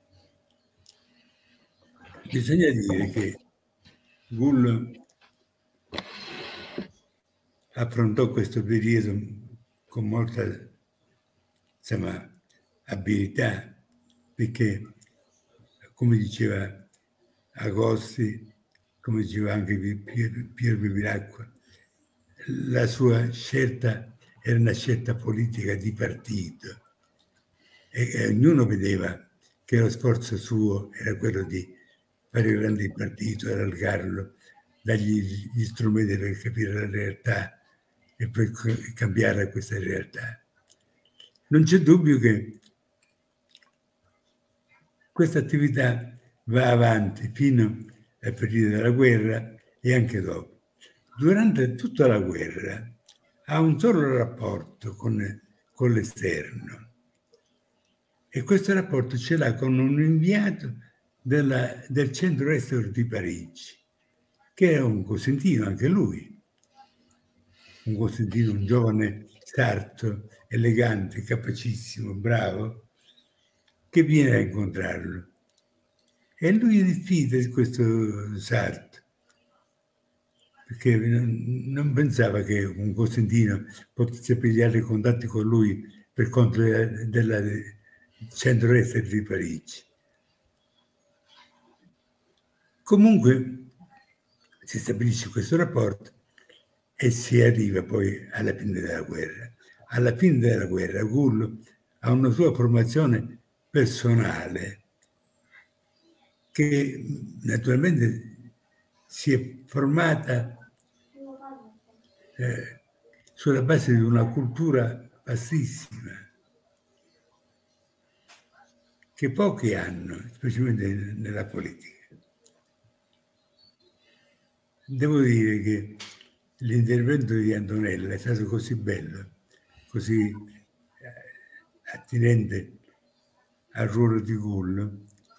Bisogna dire che Gullo affrontò questo periodo con molta, insomma, abilità, perché, come diceva Agosti, come diceva anche Pier Bevilacqua, la sua scelta era una scelta politica di partito e, e ognuno vedeva che lo sforzo suo era quello di fare grande il partito, allargarlo, dargli gli strumenti per capire la realtà e poi cambiare questa realtà. Non c'è dubbio che questa attività va avanti fino al periodo della guerra e anche dopo. Durante tutta la guerra ha un solo rapporto con, con l'esterno e questo rapporto ce l'ha con un inviato della, del centro-est di Parigi, che è un cosentino anche lui, un cosentino, un giovane sarto, elegante, capacissimo, bravo, che viene a incontrarlo. E lui diffida di questo sarto, perché non pensava che un cosentino potesse pigliare i contatti con lui per conto della centro-est di Parigi. Comunque si stabilisce questo rapporto e si arriva poi alla fine della guerra. Alla fine della guerra Gullo ha una sua formazione personale che naturalmente si è formata eh, sulla base di una cultura vastissima che pochi hanno, specialmente nella politica. Devo dire che l'intervento di Antonella è stato così bello, così eh, attinente al ruolo di Gullo,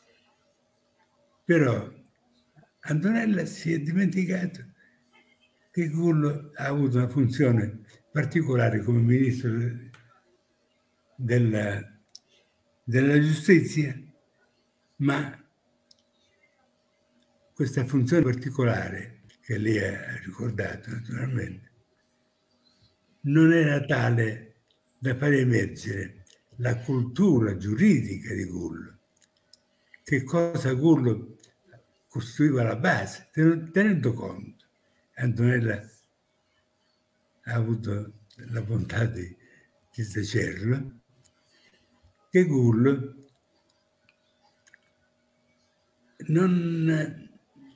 però Antonella si è dimenticato che Gullo ha avuto una funzione particolare come ministro della, della giustizia, ma questa funzione particolare che lei ha ricordato naturalmente non era tale da far emergere la cultura giuridica di Gullo. Che cosa Gullo costruiva la base, tenendo conto. Antonella ha avuto la bontà di, di sacerlo, che Gullo non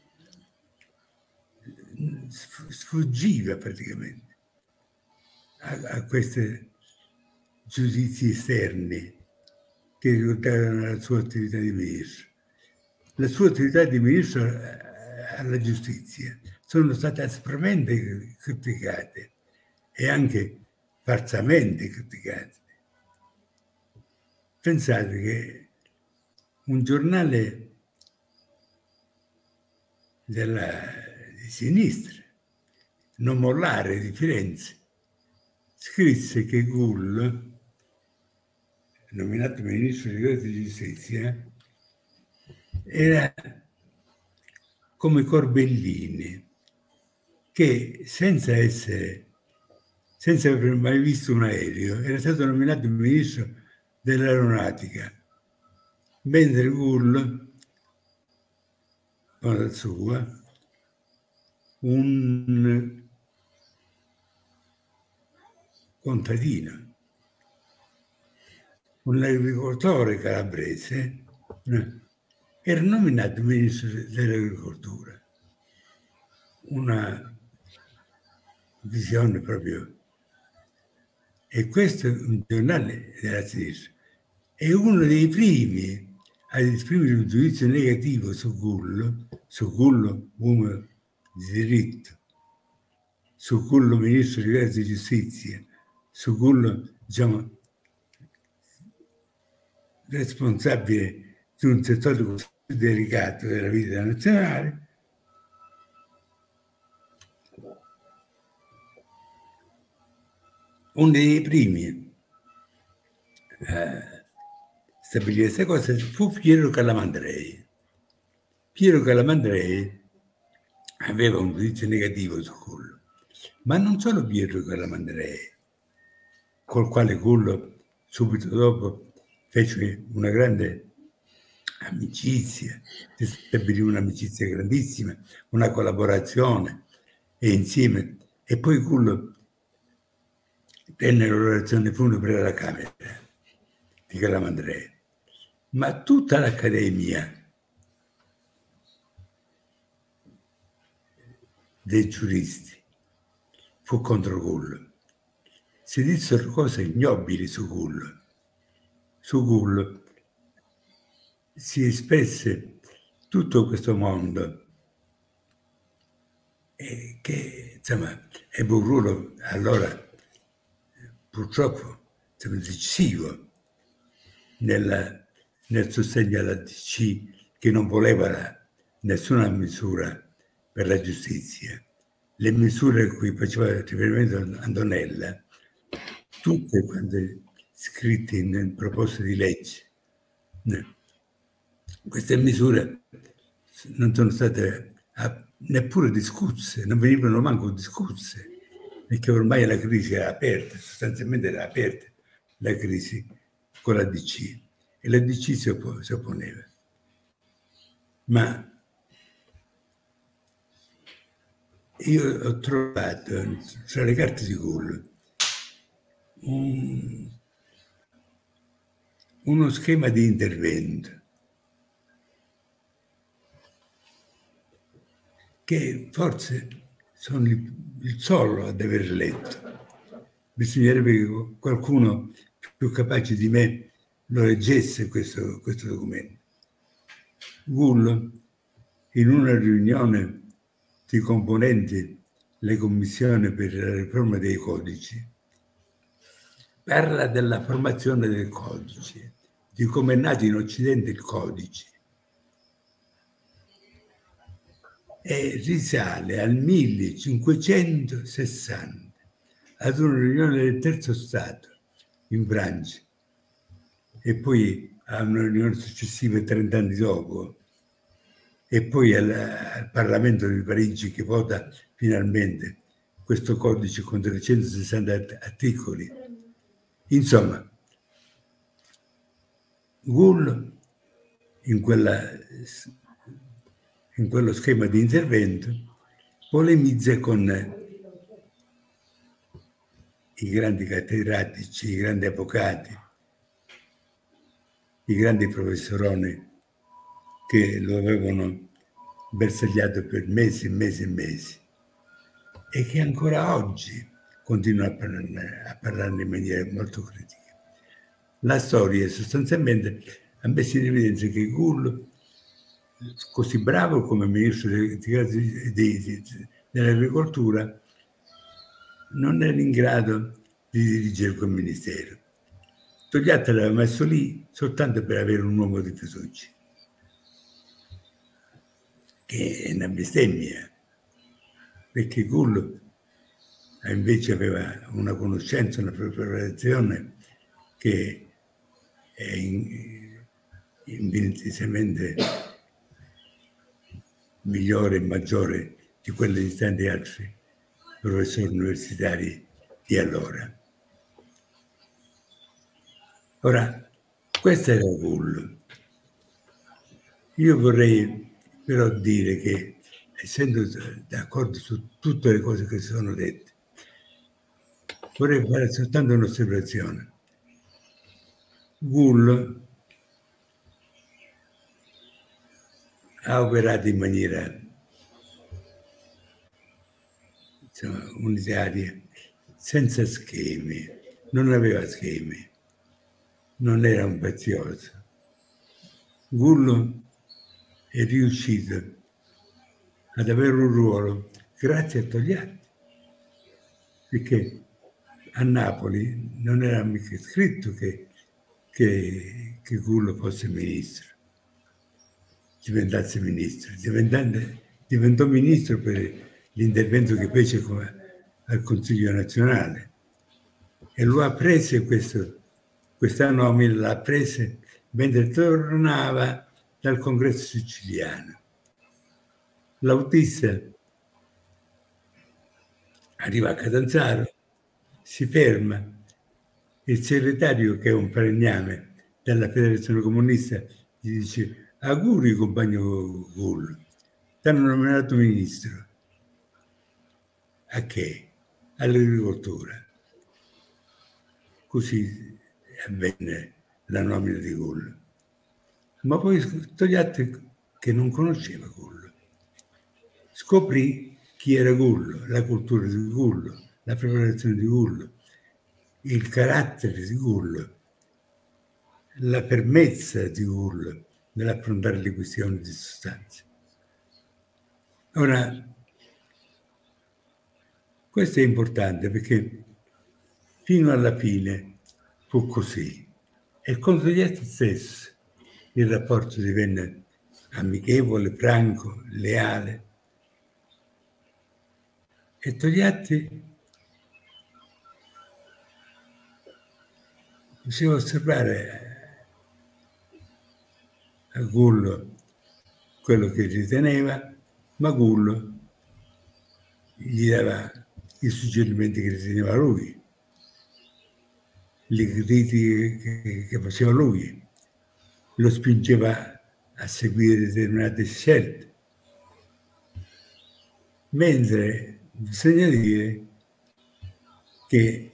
sfuggiva praticamente a, a questi giudizi esterni che riguardavano la sua attività di ministro. La sua attività di ministro alla giustizia sono state aspramente criticate e anche falsamente criticate. Pensate che un giornale della, di sinistra, Non Mollare di Firenze, scrisse che Gullo, nominato ministro di giustizia, era come Corbellini, che senza essere, senza aver mai visto un aereo, era stato nominato ministro dell'aeronautica, mentre Gullo, con la sua, un contadino, un agricoltore calabrese, era nominato ministro dell'agricoltura. Una visione proprio. E questo è un giornale della sinistra. È uno dei primi ad esprimere un giudizio negativo su Gullo, su Gullo uomo di diritto, su Gullo ministro di giustizia, su Gullo, diciamo, responsabile di un settore così delicato della vita nazionale. Uno dei primi a stabilire questa cosa fu Piero Calamandrei. Piero Calamandrei aveva un giudizio negativo su Gullo, ma non solo Piero Calamandrei, col quale Gullo subito dopo fece una grande amicizia, si stabilì un'amicizia grandissima, una collaborazione, e insieme, e poi Gullo tenne l'orazione funebre alla Camera di Calamandrei, ma tutta l'Accademia dei giuristi fu contro Gullo. Si dissero cose ignobili su Gullo. Su Gullo si espresse tutto questo mondo e che, insomma, ebbe un ruolo allora purtroppo, insomma, decisivo nel, nel sostegno alla D C, che non voleva la, nessuna misura per la giustizia. Le misure a cui faceva riferimento Antonella, tutte quante scritte in, in proposte di legge, queste misure non sono state neppure discusse, non venivano manco discusse, perché ormai la crisi era aperta, sostanzialmente era aperta la crisi con la D C, e la D C si, opp- si opponeva. Ma io ho trovato tra le carte di Gullo un, uno schema di intervento che forse sono il, il solo ad aver letto. Bisognerebbe che qualcuno più capace di me lo leggesse questo, questo documento. Gullo, in una riunione di componenti delle commissioni per la riforma dei codici, parla della formazione del codice, di come è nato in Occidente il codice, e risale al millecinquecentosessanta, ad una riunione del Terzo Stato in Francia, e poi a una riunione successiva trent'anni dopo e poi al, al Parlamento di Parigi che vota finalmente questo codice con trecentosessanta articoli. Insomma, Gould in, quella, in quello schema di intervento polemizza con i grandi cattedratici, i grandi avvocati, i grandi professoroni che lo avevano bersagliato per mesi e mesi e mesi e che ancora oggi continuano a parlarne, a parlarne in maniera molto critica. La storia sostanzialmente ha messo in evidenza che Gould, così bravo come ministro dell'agricoltura, non era in grado di dirigere quel ministero. Togliatti l'aveva messo lì soltanto per avere un uomo di fiducia, che è una bestemmia, perché Gould invece aveva una conoscenza, una preparazione che è infinitamente migliore e maggiore di quelle di tanti altri professori universitari di allora. Ora, questa era Gould. Io vorrei però dire che, essendo d'accordo su tutte le cose che sono dette, vorrei fare soltanto un'osservazione. Gould ha operato in maniera, insomma, unitaria, senza schemi, non aveva schemi, non era un pazioso. Gould è riuscito ad avere un ruolo grazie a Togliatti, perché a Napoli non era mica scritto che, che, che Gould fosse ministro, diventasse ministro, diventò ministro per l'intervento che fece al Consiglio nazionale e lo ha preso questo, questa nomina, l'ha presa mentre tornava dal congresso siciliano. L'autista arriva a Catanzaro, si ferma, il segretario, che è un falegname della Federazione Comunista, gli dice: auguri compagno Gould, ti hanno nominato ministro. A che? All'agricoltura. Così avvenne la nomina di Gould. Ma poi Togliatti, che non conosceva Gould, scoprì chi era Gould, la cultura di Gould, la preparazione di Gould, il carattere di Gould, la fermezza di Gould nell'affrontare le questioni di sostanza. Ora, questo è importante perché fino alla fine fu così. E con Togliatti stesso il rapporto divenne amichevole, franco, leale. E Togliatti faceva osservare a Gould quello che riteneva, ma Gould gli dava i suggerimenti che riteneva lui, le critiche che, che faceva lui, lo spingeva a seguire determinate scelte. Mentre bisogna dire che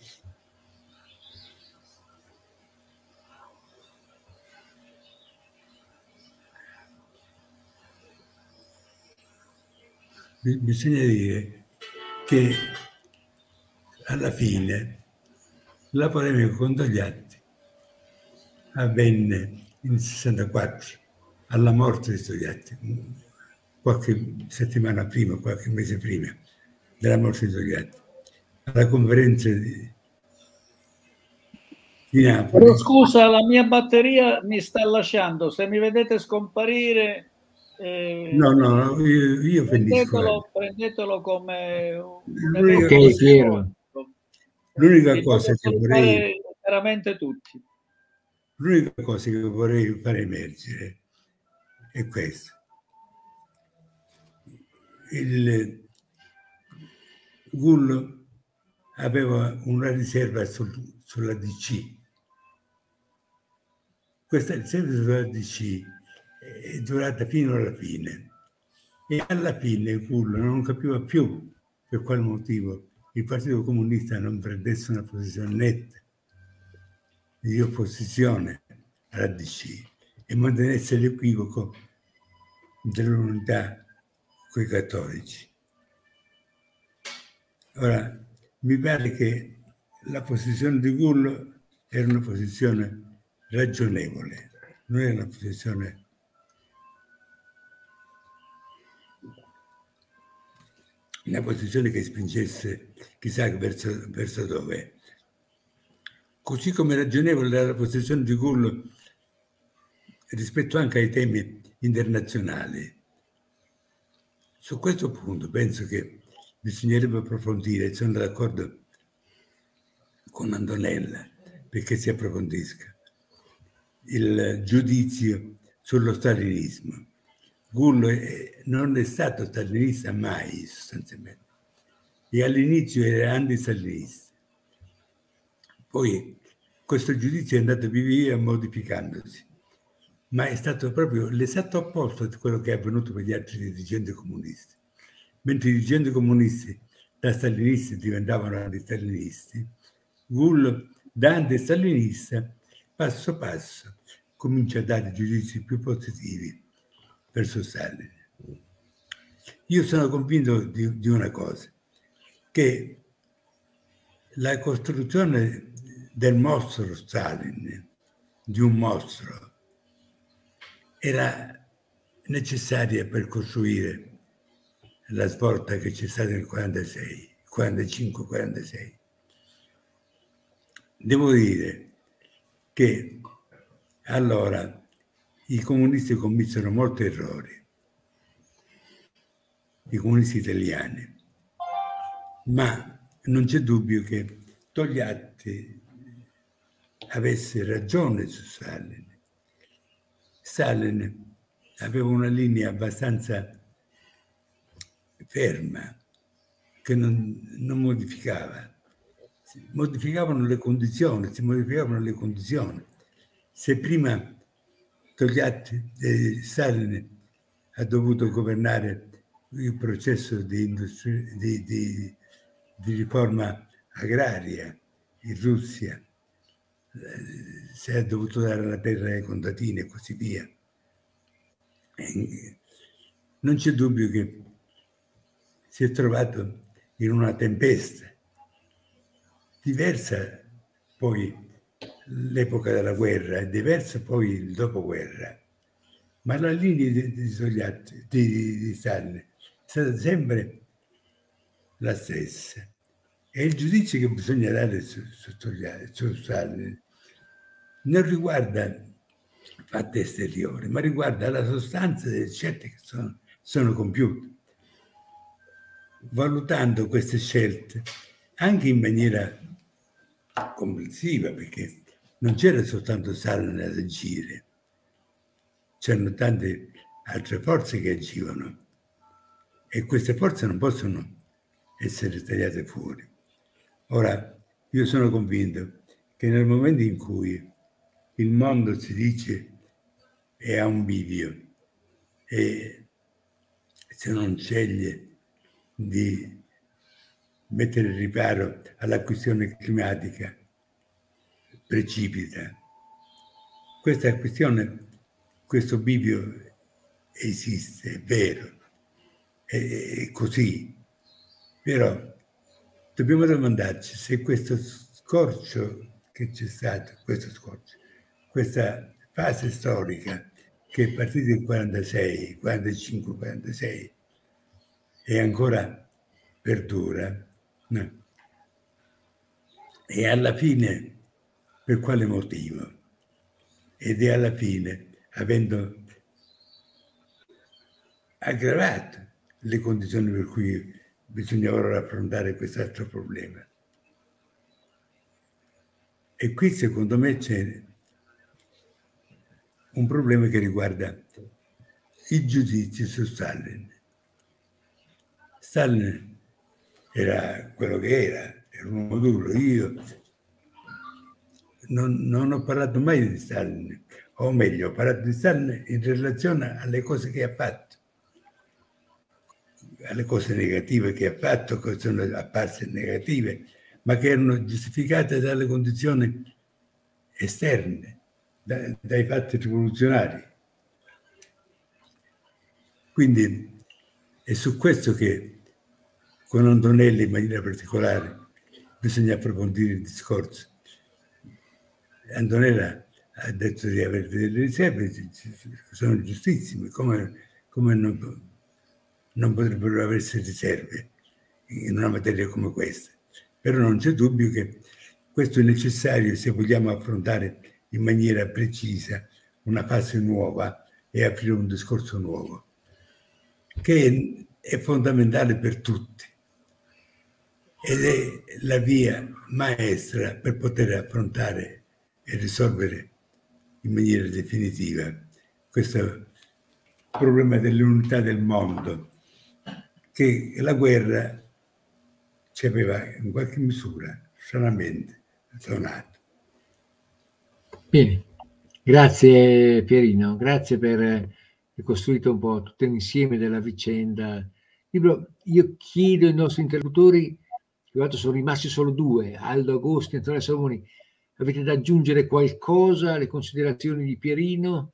bisogna dire che alla fine la polemica con Togliatti avvenne in sessantaquattro, alla morte di Togliatti, qualche settimana prima, qualche mese prima della morte di Togliatti, alla conferenza di, di Napoli. Però scusa, la mia batteria mi sta lasciando, se mi vedete scomparire... Eh, no, no, io, io prendetelo, prendetelo come un evento. L'unica cosa che vorrei veramente tutti. L'unica cosa che vorrei fare emergere è questa, il Gullo aveva una riserva sul, sulla D C. Questa riserva sulla D C è durata fino alla fine e alla fine Gullo non capiva più per quale motivo il Partito Comunista non prendesse una posizione netta di opposizione alla D C e mantenesse l'equivoco dell'unità con i cattolici. Ora, mi pare che la posizione di Gullo era una posizione ragionevole, non era una posizione una posizione che spingesse chissà verso, verso dove. Così come ragionevole era la posizione di Gullo rispetto anche ai temi internazionali. Su questo punto penso che bisognerebbe approfondire, sono d'accordo con Antonella perché si approfondisca il giudizio sullo stalinismo. Gullo è, non è stato stalinista mai sostanzialmente e all'inizio era anti-stalinista. Poi questo giudizio è andato via via modificandosi, ma è stato proprio l'esatto opposto di quello che è avvenuto per gli altri dirigenti comunisti. Mentre i dirigenti comunisti da stalinisti diventavano anti-stalinisti, Gullo da anti-stalinista passo passo comincia a dare giudizi più positivi verso Stalin. Io sono convinto di, di una cosa, che la costruzione del mostro Stalin, di un mostro, era necessaria per costruire la svolta che c'è stata nel quarantasei, quarantacinque quarantasei. Devo dire che allora i comunisti commisero molti errori, i comunisti italiani, ma non c'è dubbio che Togliatti avesse ragione su Stalin. Stalin aveva una linea abbastanza ferma che non, non modificava. Si modificavano le condizioni, si modificavano le condizioni. Se prima Togliatti, eh, Stalin ha dovuto governare il processo di, industri- di, di, di riforma agraria in Russia, eh, si è dovuto dare la terra ai contadini e così via. E non c'è dubbio che si è trovato in una tempesta diversa, poi l'epoca della guerra è diversa, poi il dopoguerra, ma la linea di, di, Togliatti, di, di Stalin è stata sempre la stessa. E il giudizio che bisogna dare su, su, Togliatti, su Stalin non riguarda fatti esteriori, ma riguarda la sostanza delle scelte che sono, sono compiute. Valutando queste scelte anche in maniera complessiva, perché non c'era soltanto Stalin ad agire, c'erano tante altre forze che agivano e queste forze non possono essere tagliate fuori. Ora, io sono convinto che nel momento in cui il mondo si dice è a un bivio e se non sceglie di mettere riparo alla questione climatica precipita. Questa questione, questo bivio esiste, è vero, è, è così, però dobbiamo domandarci se questo scorcio che c'è stato, questo scorcio, questa fase storica che è partita nel quarantasei, quarantacinque quarantasei e ancora perdura, no? E alla fine per quale motivo? Ed è alla fine, avendo aggravato le condizioni per cui bisogna ora affrontare quest'altro problema. E qui secondo me c'è un problema che riguarda i giudizi su Stalin. Stalin era quello che era, era un uomo duro. Io non, non ho parlato mai di Stalin, o meglio, ho parlato di Stalin in relazione alle cose che ha fatto, alle cose negative che ha fatto, che sono apparse negative, ma che erano giustificate dalle condizioni esterne, da, dai fatti rivoluzionari. Quindi è su questo che con Antonelli in maniera particolare bisogna approfondire il discorso. Antonella ha detto di avere delle riserve, sono giustissime, come, come non, non potrebbero aversi riserve in una materia come questa. Però non c'è dubbio che questo è necessario se vogliamo affrontare in maniera precisa una fase nuova e aprire un discorso nuovo, che è, è fondamentale per tutti ed è la via maestra per poter affrontare e risolvere in maniera definitiva questo problema dell'unità del mondo che la guerra ci aveva in qualche misura stranamente suonato. Bene, grazie Pierino, grazie per aver costruito un po' tutto l'insieme della vicenda. Io chiedo ai nostri interlocutori, che sono rimasti solo due, Aldo Agosti e Antonella Salomoni, avete da aggiungere qualcosa alle considerazioni di Pierino?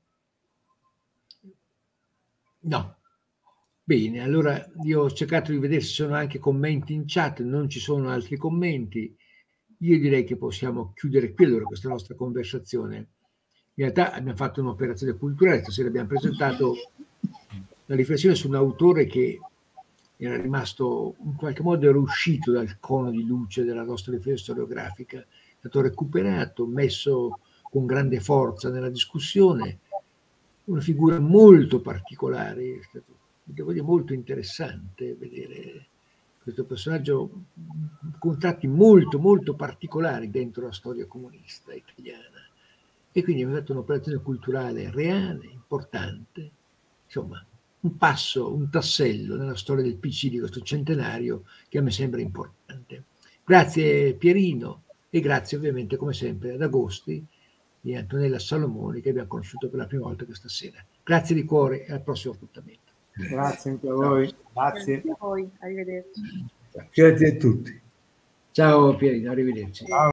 No. Bene, allora io ho cercato di vedere se ci sono anche commenti in chat, non ci sono altri commenti. Io direi che possiamo chiudere qui allora questa nostra conversazione. In realtà abbiamo fatto un'operazione culturale, stasera abbiamo presentato la riflessione su un autore che era rimasto, in qualche modo era uscito dal cono di luce della nostra riflessione storiografica, è stato recuperato, messo con grande forza nella discussione, una figura molto particolare, è stato, devo dire, molto interessante vedere questo personaggio con tratti molto molto particolari dentro la storia comunista italiana, e quindi abbiamo fatto un'operazione culturale reale, importante, insomma un passo, un tassello nella storia del P C di questo centenario che a me sembra importante. Grazie Pierino e grazie ovviamente come sempre ad Agosti e Antonella Salomoni che abbiamo conosciuto per la prima volta questa sera. Grazie di cuore e al prossimo appuntamento. Grazie anche a voi. Grazie. Grazie a voi, arrivederci. Grazie a tutti. Ciao Pierino, arrivederci. Ciao.